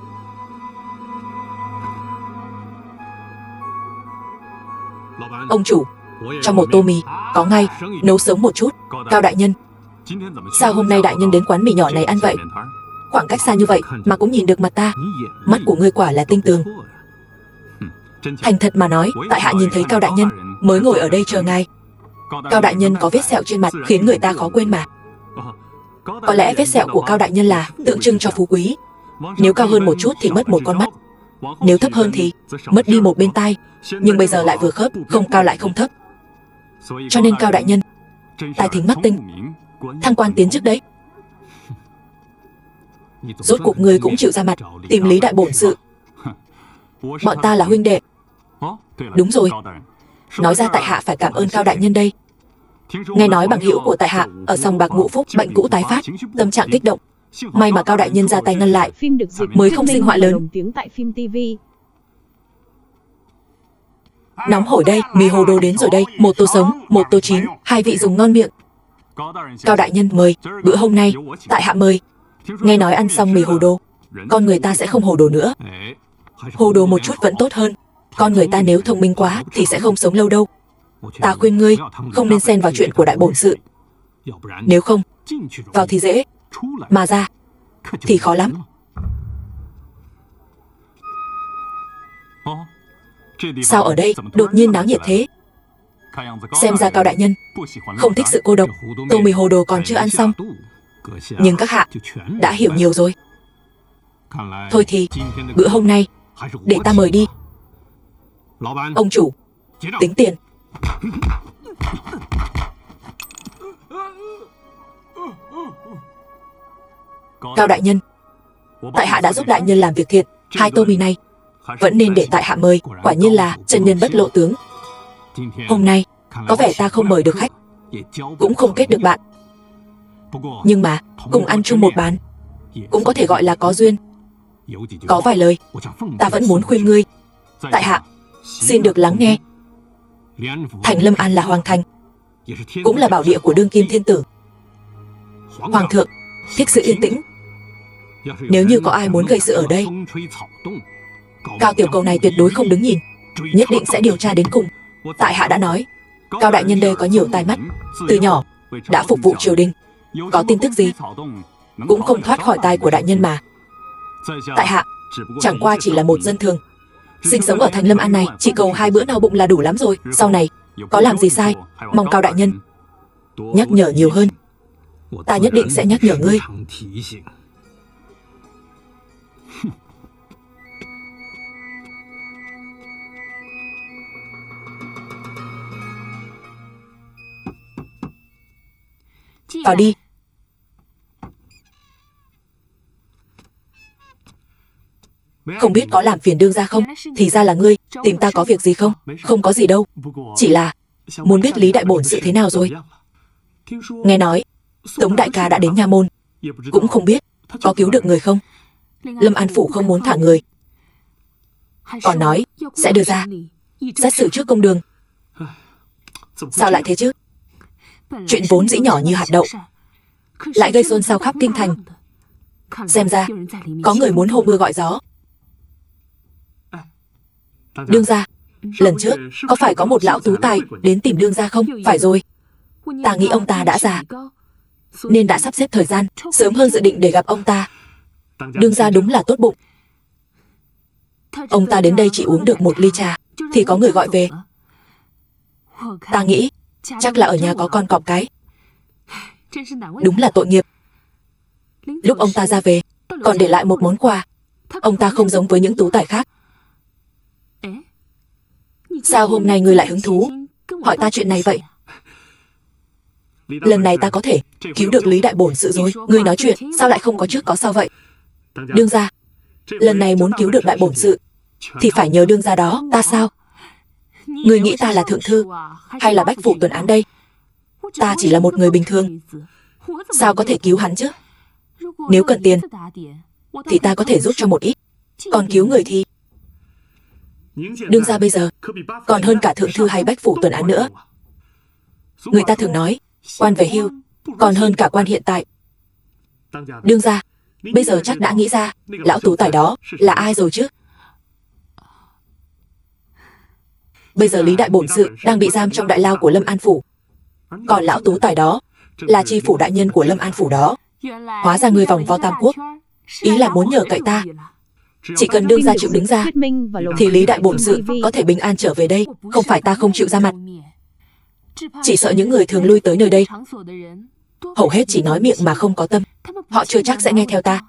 Ông chủ, cho một tô mì. Có ngay. Nấu sớm một chút. Cao đại nhân, sao hôm nay đại nhân đến quán mì nhỏ này ăn vậy? Khoảng cách xa như vậy mà cũng nhìn được mặt ta. Mắt của ngươi quả là tinh tường. Thành thật mà nói, tại hạ nhìn thấy Cao đại nhân mới ngồi ở đây chờ ngài. Cao đại nhân có vết sẹo trên mặt khiến người ta khó quên mà. Có lẽ vết sẹo của Cao đại nhân là tượng trưng cho phú quý. Nếu cao hơn một chút thì mất một con mắt, nếu thấp hơn thì mất đi một bên tai. Nhưng bây giờ lại vừa khớp, không cao lại không thấp. Cho nên Cao đại nhân tai thính mắt tinh, thăng quan tiến chức đấy. Rốt cuộc ngươi cũng chịu ra mặt tìm Lý đại bổn sự. Bọn ta là huynh đệ. Đúng rồi, nói ra tại hạ phải cảm ơn Cao đại nhân đây. Nghe nói bằng hữu của tại hạ ở sòng bạc Ngũ Phúc bệnh cũ tái phát, tâm trạng kích động. May mà Cao đại nhân ra tay ngăn lại, Phim được dịch mới không sinh họa lớn. tiếng tại phim ti vi. Nóng hổi đây, mì hồ đồ đến rồi đây. Một tô sống, một tô chín, hai vị dùng ngon miệng. Cao đại nhân mời, bữa hôm nay tại hạ mời. Nghe nói ăn xong mì hồ đồ, con người ta sẽ không hồ đồ nữa. Hồ đồ một chút vẫn tốt hơn. Con người ta nếu thông minh quá thì sẽ không sống lâu đâu. Ta khuyên ngươi không nên xen vào chuyện của đại bổn sự. Nếu không, vào thì dễ, mà ra thì khó lắm. Sao ở đây đột nhiên náo nhiệt thế? Xem ra Cao đại nhân không thích sự cô độc. Tô mì hồ đồ còn chưa ăn xong, nhưng các hạ đã hiểu nhiều rồi. Thôi thì bữa hôm nay để ta mời đi. Ông chủ, tính tiền. Cao đại nhân, tại hạ đã giúp đại nhân làm việc thiện. Hai tô mì này vẫn nên để tại hạ mời. Quả nhiên là chân nhân bất lộ tướng. Hôm nay có vẻ ta không mời được khách, cũng không kết được bạn. Nhưng mà cùng ăn chung một bàn cũng có thể gọi là có duyên. Có vài lời ta vẫn muốn khuyên ngươi. Tại hạ xin được lắng nghe. Thành Lâm An là hoàng thành, cũng là bảo địa của đương kim thiên tử. Hoàng thượng thích sự yên tĩnh. Nếu như có ai muốn gây sự ở đây, Cao tiểu cầu này tuyệt đối không đứng nhìn, nhất định sẽ điều tra đến cùng. Tại hạ đã nói, Cao đại nhân đây có nhiều tai mắt, từ nhỏ đã phục vụ triều đình, có tin tức gì cũng không thoát khỏi tai của đại nhân mà. Tại hạ chẳng qua chỉ là một dân thường, sinh sống ở thành Lâm An này, chỉ cầu hai bữa no bụng là đủ lắm rồi. Sau này có làm gì sai, mong Cao đại nhân nhắc nhở nhiều hơn. Ta nhất định sẽ nhắc nhở ngươi. vào đi. Không biết có làm phiền đương gia không? Thì ra là ngươi, tìm ta có việc gì không? Không có gì đâu, chỉ là muốn biết Lý đại bổn sự thế nào rồi. Nghe nói Tống đại ca đã đến nha môn, cũng không biết có cứu được người không. Lâm An phủ không muốn thả người, còn nói sẽ đưa ra xét xử trước công đường. Sao lại thế chứ? Chuyện vốn dĩ nhỏ như hạt đậu lại gây xôn xao khắp kinh thành. Xem ra có người muốn hô mưa gọi gió. Đương gia, lần trước có phải có một lão tú tài đến tìm đương gia không? Phải rồi, ta nghĩ ông ta đã già nên đã sắp xếp thời gian sớm hơn dự định để gặp ông ta. Đương gia đúng là tốt bụng. Ông ta đến đây chỉ uống được một ly trà thì có người gọi về. Ta nghĩ chắc là ở nhà có con cọp cái. Đúng là tội nghiệp. Lúc ông ta ra về còn để lại một món quà. Ông ta không giống với những tú tài khác. Sao hôm nay ngươi lại hứng thú hỏi ta chuyện này vậy? Lần này ta có thể cứu được Lý đại bổn sự rồi. Ngươi nói chuyện sao lại không có trước có sau vậy? Đương gia, lần này muốn cứu được đại bổn sự thì phải nhờ đương gia đó. Ta sao? Ngươi nghĩ ta là thượng thư hay là bách phụ tuần án đây? Ta chỉ là một người bình thường, sao có thể cứu hắn chứ? Nếu cần tiền thì ta có thể giúp cho một ít, còn cứu người thì đương gia bây giờ còn hơn cả thượng thư hay bách phụ tuần án nữa. Người ta thường nói quan về hưu còn hơn cả quan hiện tại. Đương gia bây giờ chắc đã nghĩ ra lão tú tài đó là ai rồi chứ? Bây giờ Lý đại bổn sự đang bị giam trong đại lao của Lâm An phủ, còn lão tú tài đó là tri phủ đại nhân của Lâm An phủ đó. Hóa ra người vòng vo tam quốc, ý là muốn nhờ cậy ta. Chỉ cần đương gia chịu đứng ra thì Lý đại bổn sự có thể bình an trở về đây. Không phải ta không chịu ra mặt, chỉ sợ những người thường lui tới nơi đây hầu hết chỉ nói miệng mà không có tâm. Họ chưa chắc sẽ nghe theo ta.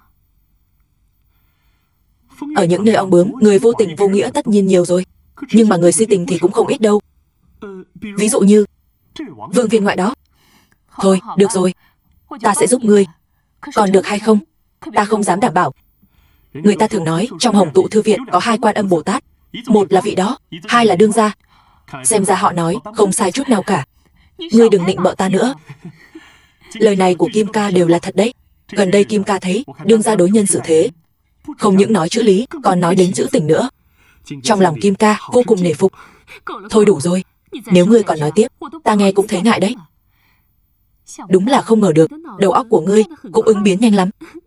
Ở những nơi ong bướm, người vô tình vô nghĩa tất nhiên nhiều rồi, nhưng mà người si tình thì cũng không ít đâu. Ví dụ như vương viên ngoại đó. Thôi, được rồi, ta sẽ giúp ngươi. Còn được hay không, ta không dám đảm bảo. Người ta thường nói trong Hồng Tụ Thư Viện có hai Quan Âm Bồ Tát, một là vị đó, hai là đương gia. Xem ra họ nói không sai chút nào cả. Ngươi đừng nịnh bợ ta nữa. Lời này của Kim ca đều là thật đấy. Gần đây Kim ca thấy đương gia đối nhân xử thế, không những nói chữ lý còn nói đến chữ tình nữa. Trong lòng Kim ca vô cùng nể phục. Thôi đủ rồi, nếu ngươi còn nói tiếp ta nghe cũng thấy ngại đấy. Đúng là không ngờ được, đầu óc của ngươi cũng ứng biến nhanh lắm.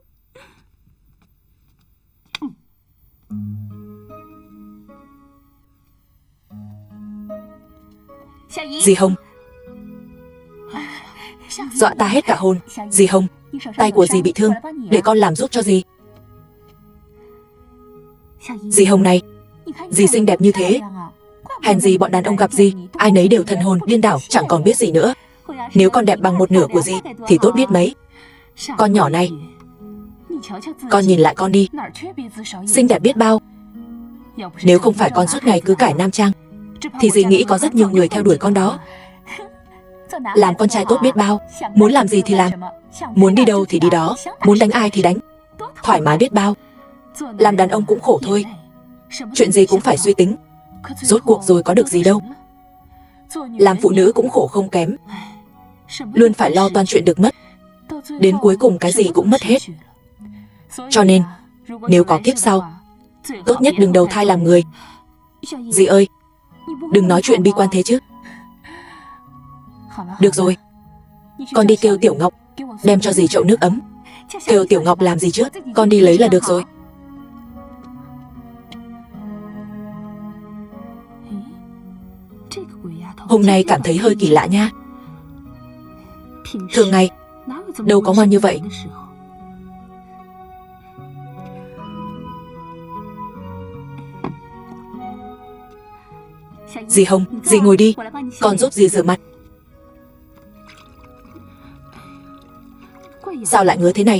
Dì Hồng, dọa ta hết cả hồn. Dì Hồng, tay của dì bị thương, để con làm giúp cho dì. Dì Hồng này, dì xinh đẹp như thế, hèn gì bọn đàn ông gặp dì ai nấy đều thần hồn điên đảo, chẳng còn biết gì nữa. Nếu con đẹp bằng một nửa của dì thì tốt biết mấy. Con nhỏ này, con nhìn lại con đi, xinh đẹp biết bao. Nếu không phải con suốt ngày cứ cải nam trang thì dì nghĩ có rất nhiều người theo đuổi con đó. Làm con trai tốt biết bao, muốn làm gì thì làm, muốn đi đâu thì đi đó, muốn đánh ai thì đánh, thoải mái biết bao. Làm đàn ông cũng khổ thôi, chuyện gì cũng phải suy tính, rốt cuộc rồi có được gì đâu. Làm phụ nữ cũng khổ không kém, luôn phải lo toan chuyện được mất, đến cuối cùng cái gì cũng mất hết. Cho nên nếu có kiếp sau, tốt nhất đừng đầu thai làm người. Dì ơi, đừng nói chuyện bi quan thế chứ. Được rồi, con đi kêu Tiểu Ngọc đem cho dì chậu nước ấm. Kêu Tiểu Ngọc làm gì chứ, con đi lấy là được rồi. Hôm nay cảm thấy hơi kỳ lạ nha. Thường ngày đâu có ngoan như vậy. Dì Hồng, dì ngồi đi, con giúp dì rửa mặt. Sao lại ngứa thế này?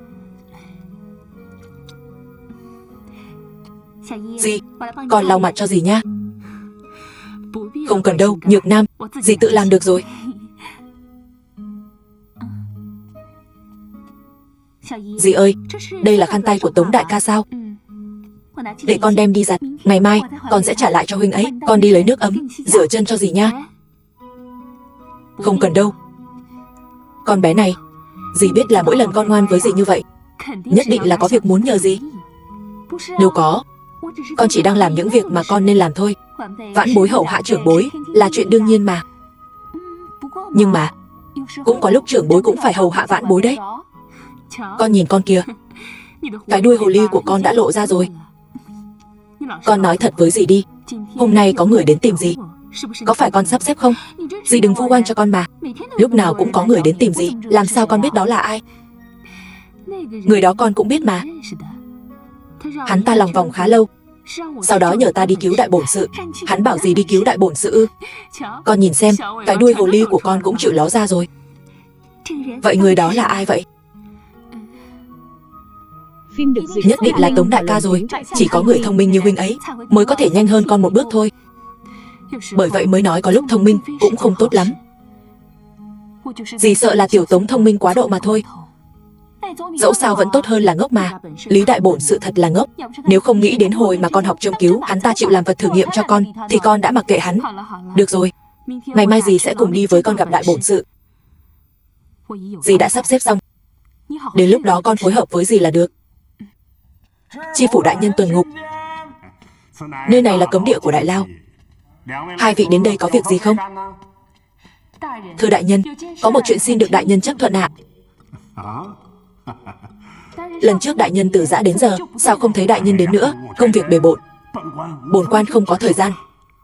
Dì, con lau mặt cho dì nha. Không cần đâu, Nhược Nam, dì tự làm được rồi. Dì ơi, đây là khăn tay của Tống đại ca sao? Để con đem đi giặt, ngày mai con sẽ trả lại cho huynh ấy. Con đi lấy nước ấm, rửa chân cho dì nha. Không cần đâu. Con bé này, dì biết là mỗi lần con ngoan với dì như vậy, nhất định là có việc muốn nhờ dì. Đâu có, con chỉ đang làm những việc mà con nên làm thôi. Vãn bối hậu hạ trưởng bối là chuyện đương nhiên mà. Nhưng mà cũng có lúc trưởng bối cũng phải hầu hạ vãn bối đấy. Con nhìn con kìa, cái đuôi hồ ly của con đã lộ ra rồi. Con nói thật với dì đi, hôm nay có người đến tìm dì, có phải con sắp xếp không? Dì đừng vu oan cho con mà. Lúc nào cũng có người đến tìm dì, làm sao con biết đó là ai? Người đó con cũng biết mà. Hắn ta lòng vòng khá lâu, sau đó nhờ ta đi cứu đại bổn sự. Hắn bảo gì đi cứu đại bổn sự ư? Con nhìn xem, cái đuôi hồ ly của con cũng chịu ló ra rồi. Vậy người đó là ai vậy? Phim được dịch Nhất định là Tống đại ca rồi. Chỉ có người thông minh như huynh ấy mới có thể nhanh hơn con một bước thôi. Bởi vậy mới nói có lúc thông minh cũng không tốt lắm. Dì sợ là tiểu Tống thông minh quá độ mà thôi. Dẫu sao vẫn tốt hơn là ngốc mà. Lý đại bổn sự thật là ngốc. Nếu không nghĩ đến hồi mà con học châm cứu, hắn ta chịu làm vật thử nghiệm cho con, thì con đã mặc kệ hắn. Được rồi, ngày mai dì sẽ cùng đi với con gặp đại bổn sự. Dì đã sắp xếp xong, đến lúc đó con phối hợp với dì là được. Chi phủ đại nhân tuần ngục. Nơi này là cấm địa của Đại Lao. Hai vị đến đây có việc gì không? Thưa đại nhân, có một chuyện xin được đại nhân chấp thuận ạ. Lần trước đại nhân từ giã đến giờ, sao không thấy đại nhân đến nữa? Công việc bề bộn, bổn quan không có thời gian.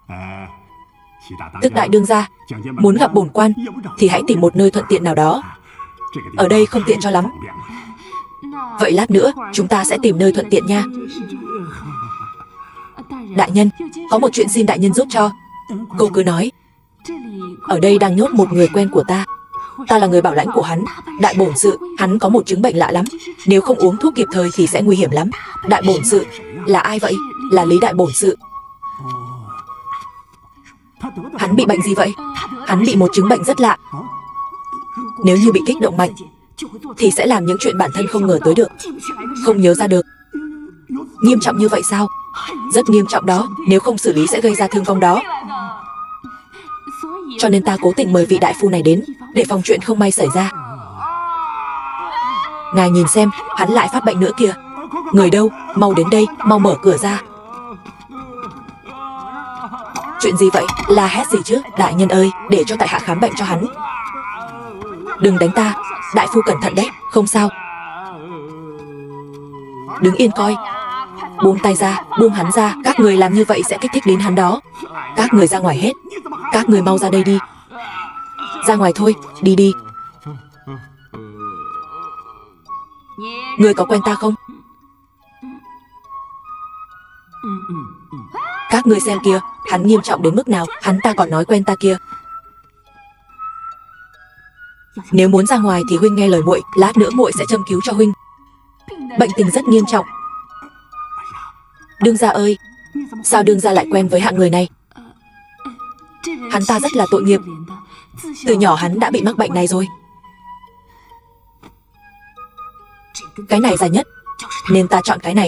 Tức đại đương gia, muốn gặp bổn quan thì hãy tìm một nơi thuận tiện nào đó. Ở đây không tiện cho lắm. Vậy lát nữa chúng ta sẽ tìm nơi thuận tiện nha. Đại nhân, có một chuyện xin đại nhân giúp cho. Cô cứ nói. Ở đây đang nhốt một người quen của ta. Ta là người bảo lãnh của hắn. Đại bổn sự, hắn có một chứng bệnh lạ lắm. Nếu không uống thuốc kịp thời thì sẽ nguy hiểm lắm. Đại bổn sự, là ai vậy? Là Lý đại bổn sự. Hắn bị bệnh gì vậy? Hắn bị một chứng bệnh rất lạ. Nếu như bị kích động mạnh thì sẽ làm những chuyện bản thân không ngờ tới được, không nhớ ra được. Nghiêm trọng như vậy sao? Rất nghiêm trọng đó. Nếu không xử lý sẽ gây ra thương vong đó. Cho nên ta cố tình mời vị đại phu này đến, để phòng chuyện không may xảy ra. Ngài nhìn xem, hắn lại phát bệnh nữa kìa. Người đâu? Mau đến đây, mau mở cửa ra. Chuyện gì vậy? La hét gì chứ? Đại nhân ơi, để cho tại hạ khám bệnh cho hắn. Đừng đánh ta, đại phu cẩn thận đấy. Không sao. Đứng yên coi. Buông tay ra, buông hắn ra. Các người làm như vậy sẽ kích thích đến hắn đó. Các người ra ngoài hết. Các người mau ra đây đi. Ra ngoài thôi, đi đi. Người có quen ta không? Các người xem kìa, hắn nghiêm trọng đến mức nào. Hắn ta còn nói quen ta kia. Nếu muốn ra ngoài thì huynh nghe lời muội, lát nữa muội sẽ châm cứu cho huynh. Bệnh tình rất nghiêm trọng. Đương gia ơi, sao đương gia lại quen với hạng người này? Hắn ta rất là tội nghiệp. Từ nhỏ hắn đã bị mắc bệnh này rồi. Cái này dài nhất, nên ta chọn cái này.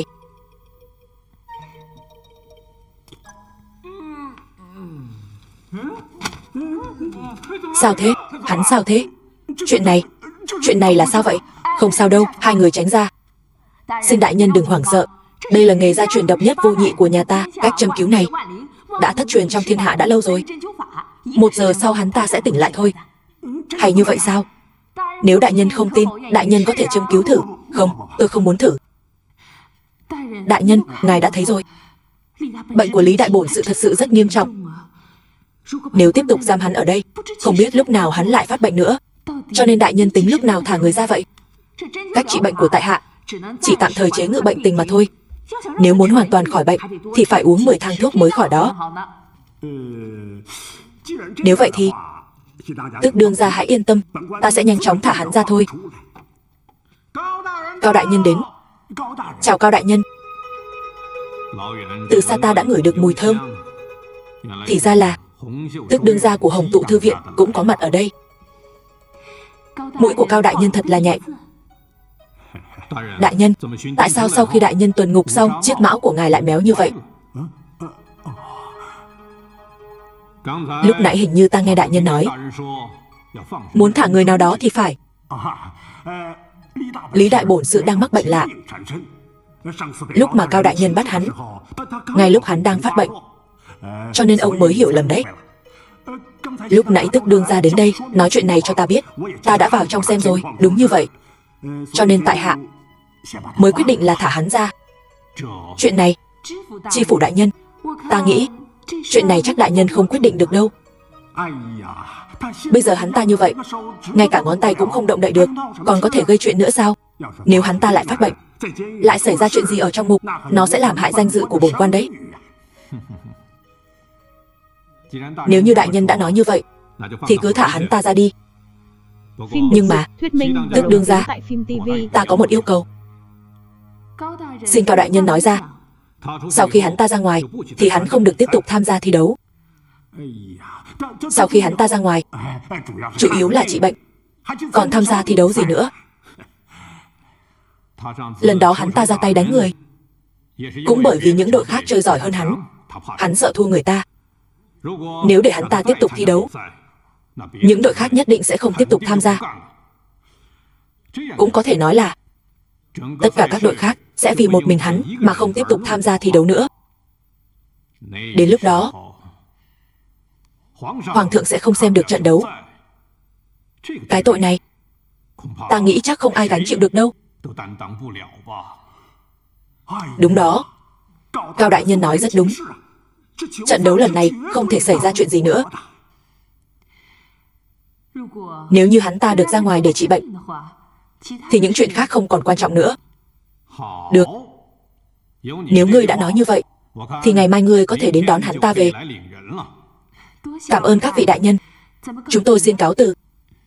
Sao thế? Hắn sao thế? Chuyện này, chuyện này là sao vậy? Không sao đâu, hai người tránh ra. Xin đại nhân đừng hoảng sợ. Đây là nghề gia truyền độc nhất vô nhị của nhà ta. Cách châm cứu này đã thất truyền trong thiên hạ đã lâu rồi. Một giờ sau hắn ta sẽ tỉnh lại thôi. Hay như vậy sao? Nếu đại nhân không tin, đại nhân có thể châm cứu thử. Không, tôi không muốn thử. Đại nhân, ngài đã thấy rồi. Bệnh của Lý đại bổn sự thật sự rất nghiêm trọng. Nếu tiếp tục giam hắn ở đây, không biết lúc nào hắn lại phát bệnh nữa. Cho nên đại nhân tính lúc nào thả người ra vậy? Cách trị bệnh của tại hạ chỉ tạm thời chế ngự bệnh tình mà thôi. Nếu muốn hoàn toàn khỏi bệnh thì phải uống mười thang thuốc mới khỏi đó. Nếu vậy thì Tức đương gia hãy yên tâm, ta sẽ nhanh chóng thả hắn ra thôi. Cao đại nhân đến. Chào Cao đại nhân. Từ xa ta đã ngửi được mùi thơm. Thì ra là Tức đương gia của Hồng Tụ Thư Viện cũng có mặt ở đây. Mũi của Cao đại nhân thật là nhạy. Đại nhân, tại sao sau khi đại nhân tuần ngục xong, chiếc mão của ngài lại méo như vậy? Lúc nãy hình như ta nghe đại nhân nói muốn thả người nào đó thì phải. Lý đại bổn sự đang mắc bệnh lạ. Lúc mà Cao đại nhân bắt hắn, ngay lúc hắn đang phát bệnh, cho nên ông mới hiểu lầm đấy. Lúc nãy Tức đương gia đến đây nói chuyện này cho ta biết, ta đã vào trong xem rồi, đúng như vậy. Cho nên tại hạ mới quyết định là thả hắn ra. Chuyện này, tri phủ đại nhân, ta nghĩ chuyện này chắc đại nhân không quyết định được đâu. Bây giờ hắn ta như vậy, ngay cả ngón tay cũng không động đậy được, còn có thể gây chuyện nữa sao? Nếu hắn ta lại phát bệnh, lại xảy ra chuyện gì ở trong mục, nó sẽ làm hại danh dự của bổn quan đấy. Nếu như đại nhân đã nói như vậy, thì cứ thả hắn ta ra đi. Nhưng mà, Tức đương gia, ta có một yêu cầu. Xin Cao đại nhân nói ra. Sau khi hắn ta ra ngoài, thì hắn không được tiếp tục tham gia thi đấu. Sau khi hắn ta ra ngoài, chủ yếu là trị bệnh, còn tham gia thi đấu gì nữa. Lần đó hắn ta ra tay đánh người, cũng bởi vì những đội khác chơi giỏi hơn hắn. Hắn sợ thua người ta. Nếu để hắn ta tiếp tục thi đấu, những đội khác nhất định sẽ không tiếp tục tham gia. Cũng có thể nói là tất cả các đội khác sẽ vì một mình hắn mà không tiếp tục tham gia thi đấu nữa. Đến lúc đó, Hoàng thượng sẽ không xem được trận đấu. Cái tội này, ta nghĩ chắc không ai gánh chịu được đâu. Đúng đó, Cao đại nhân nói rất đúng. Trận đấu lần này không thể xảy ra chuyện gì nữa. Nếu như hắn ta được ra ngoài để trị bệnh, thì những chuyện khác không còn quan trọng nữa. Được. Nếu ngươi đã nói như vậy, thì ngày mai ngươi có thể đến đón hắn ta về. Cảm ơn các vị đại nhân. Chúng tôi xin cáo từ.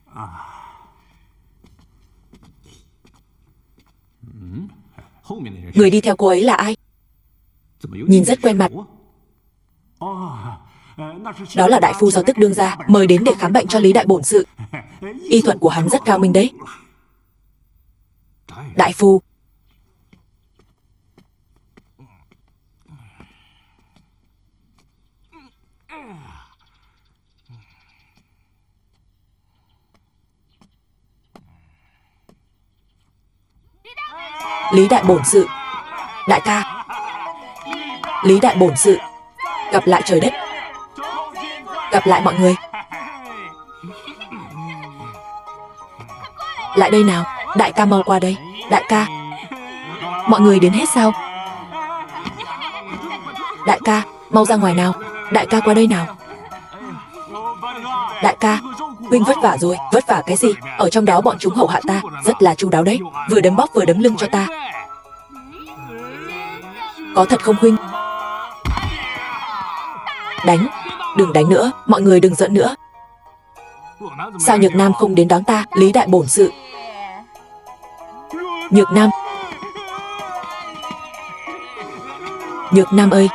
Người đi theo cô ấy là ai? Nhìn rất quen mặt. Đó là đại phu do Tức đương gia mời đến để khám bệnh cho Lý đại bổn sự. Y thuật của hắn rất cao minh đấy. Đại phu. Lý đại bổn sự. Đại ca. Lý đại bổn sự. Gặp lại trời đất. Gặp lại mọi người. Lại đây nào. Đại ca mau qua đây. Đại ca. Mọi người đến hết sao? Đại ca, mau ra ngoài nào. Đại ca qua đây nào. Đại ca, huynh vất vả rồi. Vất vả cái gì? Ở trong đó bọn chúng hầu hạ ta rất là chu đáo đấy. Vừa đấm bóp vừa đấm lưng cho ta. Có thật không huynh? Đánh. Đừng đánh nữa. Mọi người đừng giận nữa. Sao Nhược Nam không đến đón ta? Lý đại bổn sự. Nhược Nam. Nhược Nam ơi.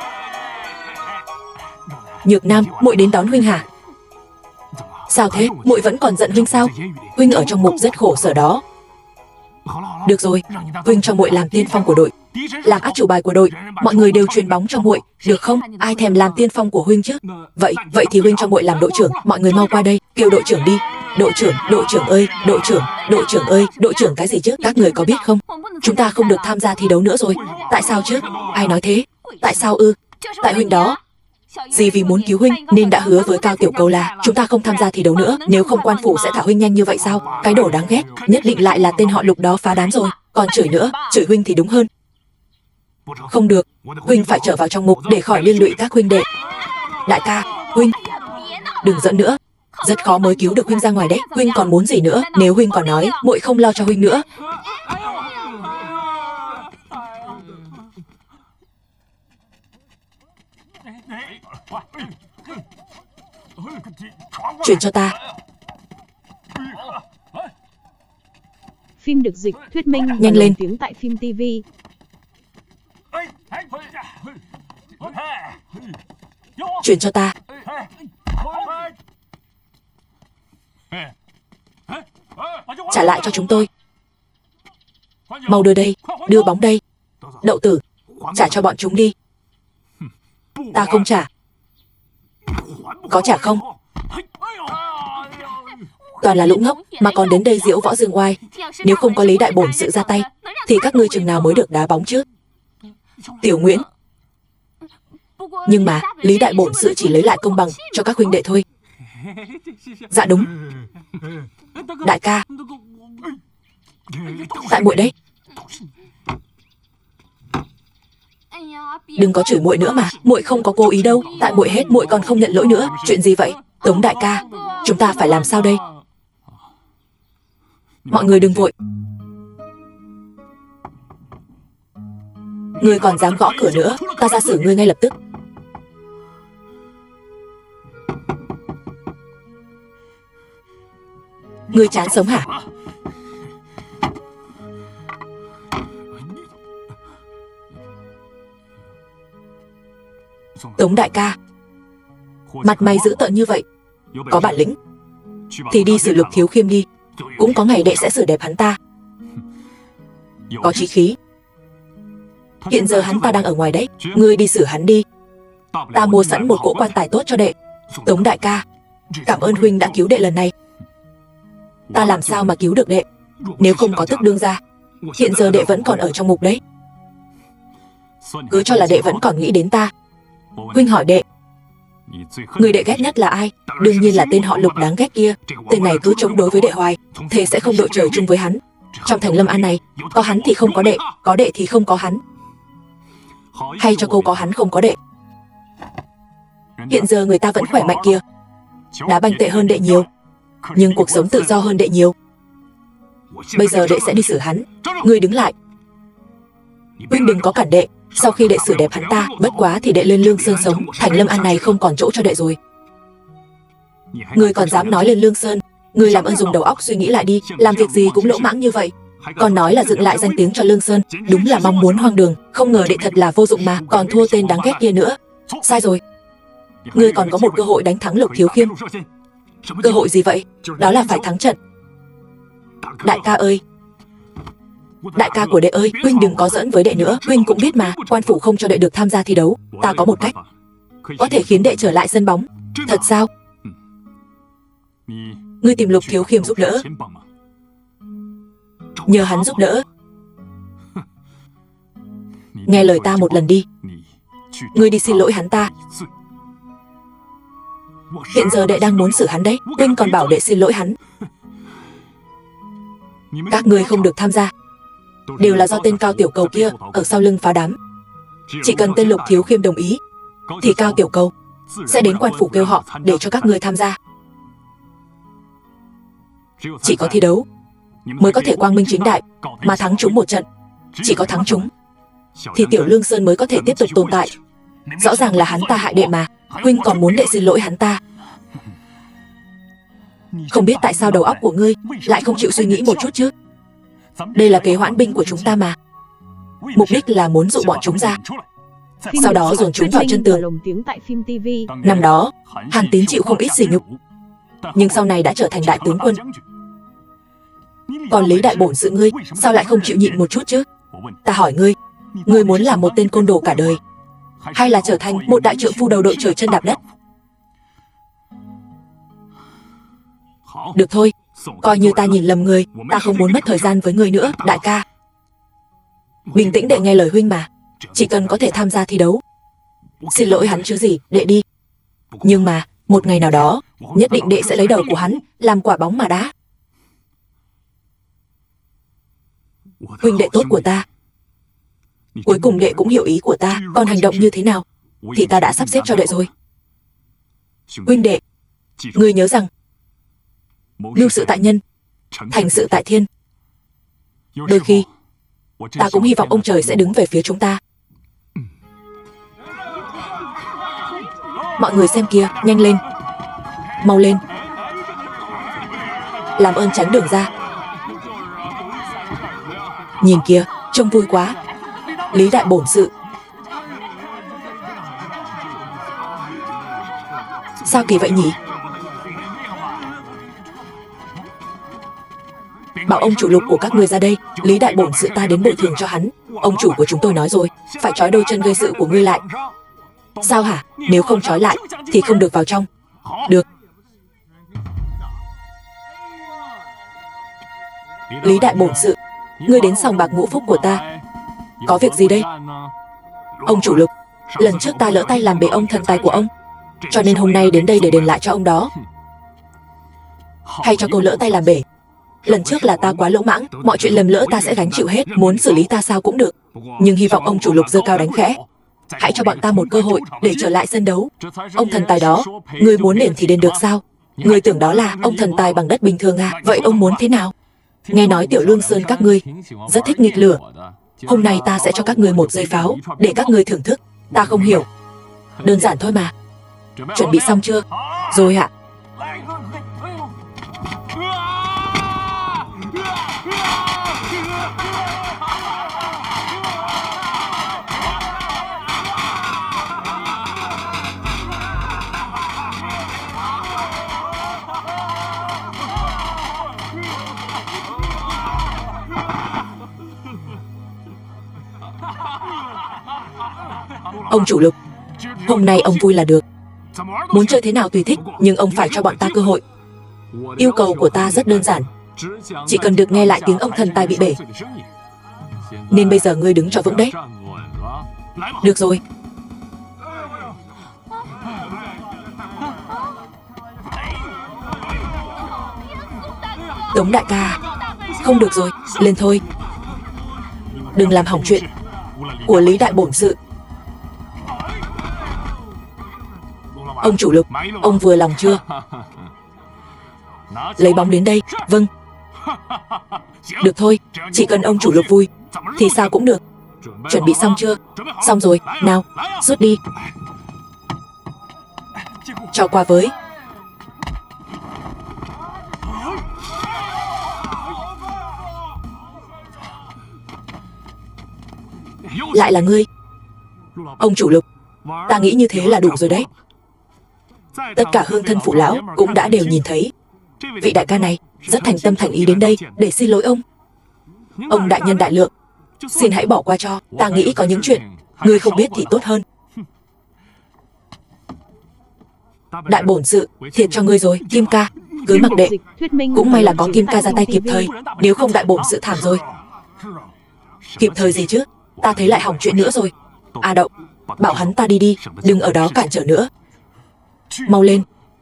Nhược Nam, muội đến đón huynh hả? Sao thế? Muội vẫn còn giận huynh sao? Huynh ở trong mục rất khổ sở đó. Được rồi, huynh cho muội làm tiên phong của đội, làm át chủ bài của đội. Mọi người đều truyền bóng cho muội, được không? Ai thèm làm tiên phong của huynh chứ? Vậy, vậy thì huynh cho muội làm đội trưởng. Mọi người mau qua đây, kêu đội trưởng đi. Đội trưởng, đội trưởng ơi, đội trưởng, đội trưởng ơi, đội trưởng cái gì chứ? Các người có biết không? Chúng ta không được tham gia thi đấu nữa rồi. Tại sao chứ? Ai nói thế? Tại sao ư? Tại huynh đó. Dì vì muốn cứu huynh nên đã hứa với Cao Tiểu Cầu là chúng ta không tham gia thi đấu nữa, nếu không quan phủ sẽ thả huynh nhanh như vậy sao? Cái đồ đáng ghét, nhất định lại là tên họ Lục đó phá đám rồi. Còn chửi nữa, chửi huynh thì đúng hơn. Không được, huynh phải trở vào trong mục để khỏi liên lụy các huynh đệ. Đại ca, huynh đừng giận nữa. Rất khó mới cứu được huynh ra ngoài đấy. Huynh còn muốn gì nữa? Nếu huynh còn nói, muội không lo cho huynh nữa. Chuyển cho ta. Phim được dịch, thuyết minh và nhanh lên tiếng tại phim ti vi. Chuyển cho ta. Trả lại cho chúng tôi. Mau đưa đây, đưa bóng đây. Đậu tử, trả cho bọn chúng đi. Ta không trả. Có trả không? Toàn là lũ ngốc mà còn đến đây giễu võ dương oai. Nếu không có Lý đại bổn sự ra tay thì các ngươi chừng nào mới được đá bóng chứ? Tiểu Nguyễn. Nhưng mà Lý đại bổn sự chỉ lấy lại công bằng cho các huynh đệ thôi. Dạ đúng. Đại ca, tại muội đấy. Đừng có chửi muội nữa mà, muội không có cố ý đâu, tại muội hết muội còn không nhận lỗi nữa. Chuyện gì vậy? Tống đại ca, chúng ta phải làm sao đây? Mọi người đừng vội. Ngươi còn dám gõ cửa nữa, ta ra xử ngươi ngay lập tức. Ngươi chán sống hả? Tống đại ca, mặt mày dữ tợn như vậy, có bản lĩnh thì đi xử Lục Thiếu Khiêm đi. Cũng có ngày đệ sẽ xử đẹp hắn ta. Có chí khí. Hiện giờ hắn ta đang ở ngoài đấy, ngươi đi xử hắn đi. Ta mua sẵn một cỗ quan tài tốt cho đệ. Tống đại ca, cảm ơn huynh đã cứu đệ lần này. Ta làm sao mà cứu được đệ nếu không có Tức đương gia. Hiện giờ đệ vẫn còn ở trong ngục đấy. Cứ cho là đệ vẫn còn nghĩ đến ta. Huynh hỏi đệ, người đệ ghét nhất là ai? Đương nhiên là tên họ Lục đáng ghét kia. Tên này cứ chống đối với đệ hoài, thế sẽ không đội trời chung với hắn. Trong thành Lâm An này, có hắn thì không có đệ, có đệ thì không có hắn. Hay cho cô có hắn không có đệ. Hiện giờ người ta vẫn khỏe mạnh kia, đá banh tệ hơn đệ nhiều, nhưng cuộc sống tự do hơn đệ nhiều. Bây giờ đệ sẽ đi xử hắn. Ngươi đứng lại. Huynh đừng có cản đệ. Sau khi đệ xử đẹp hắn ta, bất quá thì đệ lên Lương Sơn sống. Thành Lâm An này không còn chỗ cho đệ rồi. Ngươi còn dám nói lên Lương Sơn? Ngươi làm ơn dùng đầu óc suy nghĩ lại đi. Làm việc gì cũng lỗ mãng như vậy, còn nói là dựng lại danh tiếng cho Lương Sơn. Đúng là mong muốn hoang đường. Không ngờ đệ thật là vô dụng mà, còn thua tên đáng ghét kia nữa. Sai rồi. Ngươi còn có một cơ hội đánh thắng Lục Thiếu Khiêm. Cơ hội gì vậy? Đó là phải thắng trận. Đại ca ơi, đại ca của đệ ơi, huynh đừng có giỡn với đệ nữa. Huynh cũng biết mà, quan phủ không cho đệ được tham gia thi đấu. Ta có một cách có thể khiến đệ trở lại sân bóng. Thật sao? Ngươi tìm Lục Thiếu Khiêm giúp đỡ. Nhờ hắn giúp đỡ. Nghe lời ta một lần đi. Ngươi đi xin lỗi hắn ta. Hiện giờ đệ đang muốn xử hắn đấy, huynh còn bảo đệ xin lỗi hắn. Các ngươi không được tham gia, đều là do tên Cao Tiểu Cầu kia ở sau lưng phá đám. Chỉ cần tên Lục Thiếu Khiêm đồng ý thì Cao Tiểu Cầu sẽ đến quan phủ kêu họ để cho các ngươi tham gia. Chỉ có thi đấu mới có thể quang minh chính đại mà thắng chúng một trận. Chỉ có thắng chúng thì Tiểu Lương Sơn mới có thể tiếp tục tồn tại. Rõ ràng là hắn ta hại đệ mà, huynh còn muốn đệ xin lỗi hắn ta. Không biết tại sao đầu óc của ngươi lại không chịu suy nghĩ một chút chứ? Đây là kế hoãn binh của chúng ta mà. Mục đích là muốn dụ bọn chúng ra, sau đó dồn chúng vào chân tường. Năm đó, Hàn Tín chịu không ít sỉ nhục, nhưng sau này đã trở thành đại tướng quân. Còn Lý đại bổn sự ngươi sao lại không chịu nhịn một chút chứ? Ta hỏi ngươi, ngươi muốn làm một tên côn đồ cả đời, hay là trở thành một đại trượng phu đầu đội trời chân đạp đất? Được thôi, coi như ta nhìn lầm người. Ta không muốn mất thời gian với người nữa. Đại ca, bình tĩnh đệ nghe lời huynh mà. Chỉ cần có thể tham gia thi đấu, xin lỗi hắn chứ gì, đệ đi. Nhưng mà một ngày nào đó, nhất định đệ sẽ lấy đầu của hắn làm quả bóng mà đá. Huynh đệ tốt của ta, cuối cùng đệ cũng hiểu ý của ta. Còn hành động như thế nào thì ta đã sắp xếp cho đệ rồi. Huynh đệ, ngươi nhớ rằng mưu sự tại nhân, thành sự tại thiên. Đôi khi ta cũng hy vọng ông trời sẽ đứng về phía chúng ta. Mọi người xem kia, nhanh lên, mau lên, làm ơn tránh đường ra. Nhìn kìa, trông vui quá. Lý đại bổn sự. Sao kỳ vậy nhỉ? Bảo ông chủ Lục của các người ra đây, Lý đại bổn sự ta đến bồi thường cho hắn. Ông chủ của chúng tôi nói rồi, phải trói đôi chân gây sự của ngươi lại. Sao hả? Nếu không trói lại thì không được vào trong. Được. Lý đại bổn sự, ngươi đến sòng bạc Ngũ Phúc của ta. Có việc gì đây? Ông chủ Lục, lần trước ta lỡ tay làm bể ông thần tài của ông, cho nên hôm nay đến đây để đền lại cho ông đó. Hay cho cô lỡ tay làm bể. Lần trước là ta quá lỗ mãng, mọi chuyện lầm lỡ ta sẽ gánh chịu hết, muốn xử lý ta sao cũng được. Nhưng hy vọng ông chủ Lục giơ cao đánh khẽ. Hãy cho bọn ta một cơ hội để trở lại sân đấu. Ông thần tài đó, ngươi muốn đền thì đền được sao? Ngươi tưởng đó là ông thần tài bằng đất bình thường à? Vậy ông muốn thế nào? Nghe nói Tiểu Lương Sơn các ngươi rất thích nghịch lửa. Hôm nay ta sẽ cho các ngươi một dây pháo để các ngươi thưởng thức. Ta không hiểu. Đơn giản thôi mà. Chuẩn bị xong chưa? Rồi ạ. Ông chủ Lục, hôm nay ông vui là được. Muốn chơi thế nào tùy thích, nhưng ông phải cho bọn ta cơ hội. Yêu cầu của ta rất đơn giản, chỉ cần được nghe lại tiếng ông thần tài bị bể. Nên bây giờ ngươi đứng cho vững đấy. Được rồi. Tống đại ca, không được rồi, lên thôi. Đừng làm hỏng chuyện của Lý đại bổn sự. Ông chủ Lục, ông vừa lòng chưa? Lấy bóng đến đây. Vâng. Được thôi, chỉ cần ông chủ Lục vui thì sao cũng được. Chuẩn bị xong chưa? Xong rồi, nào, rút đi. Cho qua với. Lại là ngươi. Ông chủ Lục, ta nghĩ như thế là đủ rồi đấy. Tất cả hương thân phụ lão cũng đã đều nhìn thấy. Vị đại ca này rất thành tâm thành ý đến đây để xin lỗi ông. Ông đại nhân đại lượng, xin hãy bỏ qua cho. Ta nghĩ có những chuyện ngươi không biết thì tốt hơn. Đại bổn sự, thiệt cho ngươi rồi, Kim ca. Cứ mặc đệ. Cũng may là có Kim ca ra tay kịp thời, nếu không đại bổn sự thảm rồi. Kịp thời gì chứ? Ta thấy lại hỏng chuyện nữa rồi. À Đậu, bảo hắn ta đi đi, đừng ở đó cản trở nữa. Mau lên.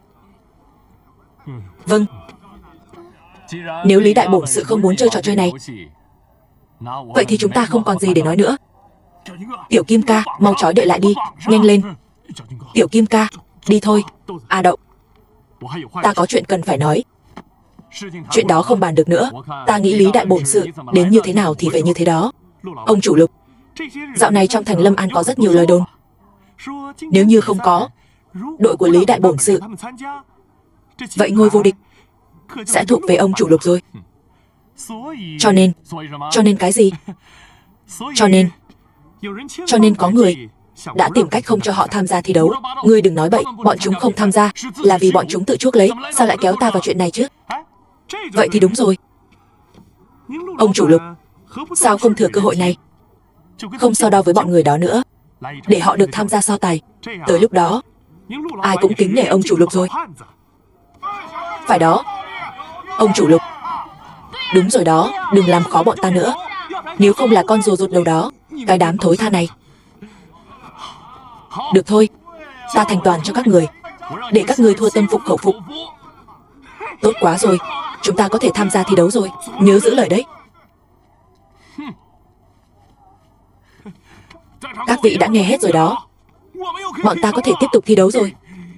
Vâng. Nếu Lý đại bổn sự không muốn chơi trò chơi này, vậy thì chúng ta không còn gì để nói nữa. Tiểu Kim ca, mau trói đệ lại đi, nhanh lên. Tiểu Kim ca, đi thôi. À Đậu, ta có chuyện cần phải nói. Chuyện đó không bàn được nữa. Ta nghĩ Lý đại bổn sự đến như thế nào thì về như thế đó. Ông chủ Lục, dạo này trong thành Lâm An có rất nhiều lời đồn. Nếu như không có đội của Lý đại bổn sự, vậy ngôi vô địch sẽ thuộc về ông chủ Lục rồi. Cho nên, cho nên cái gì? Cho nên, cho nên có người đã tìm cách không cho họ tham gia thi đấu. Ngươi đừng nói bậy, bọn chúng không tham gia là vì bọn chúng tự chuốc lấy. Sao lại kéo ta vào chuyện này chứ? Vậy thì đúng rồi. Ông chủ Lục, sao không thừa cơ hội này, không so đo với bọn người đó nữa, để họ được tham gia so tài. Tới lúc đó, ai cũng kính nể ông chủ Lục rồi. Phải đó, ông chủ Lục. Đúng rồi đó, đừng làm khó bọn ta nữa. Nếu không là con rùa rụt đầu đó, cái đám thối tha này. Được thôi, ta thành toàn cho các người, để các người thua tâm phục khẩu phục. Tốt quá rồi, chúng ta có thể tham gia thi đấu rồi. Nhớ giữ lời đấy. Các vị đã nghe hết rồi đó. Bọn ta có thể tiếp tục thi đấu rồi.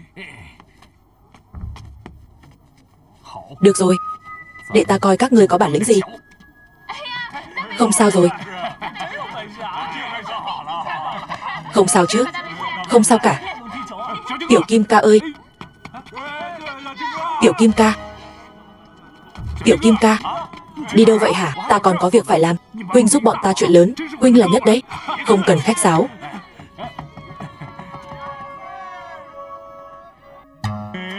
Được rồi, để ta coi các ngươi có bản lĩnh gì. Không sao rồi. Không sao chứ? Không sao cả. Tiểu Kim ca ơi. Tiểu Kim ca. Tiểu Kim ca, đi đâu vậy hả? Ta còn có việc phải làm. Huynh giúp bọn ta chuyện lớn, huynh là nhất đấy. Không cần khách sáo.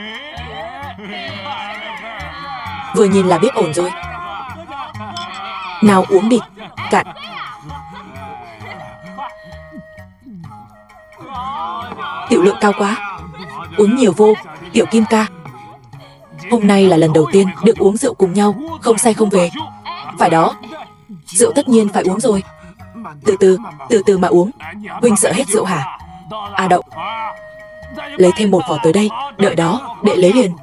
Vừa nhìn là biết ổn rồi. Nào uống đi. Cạn. Tiểu lượng cao quá. Uống nhiều vô, Tiểu Kim ca. Hôm nay là lần đầu tiên được uống rượu cùng nhau, không say không về. Phải đó. Rượu tất nhiên phải uống rồi. Từ từ, từ từ mà uống. Huynh sợ hết rượu hả? À đậu. Lấy thêm một vỏ tới đây. Đợi đó, đệ lấy liền.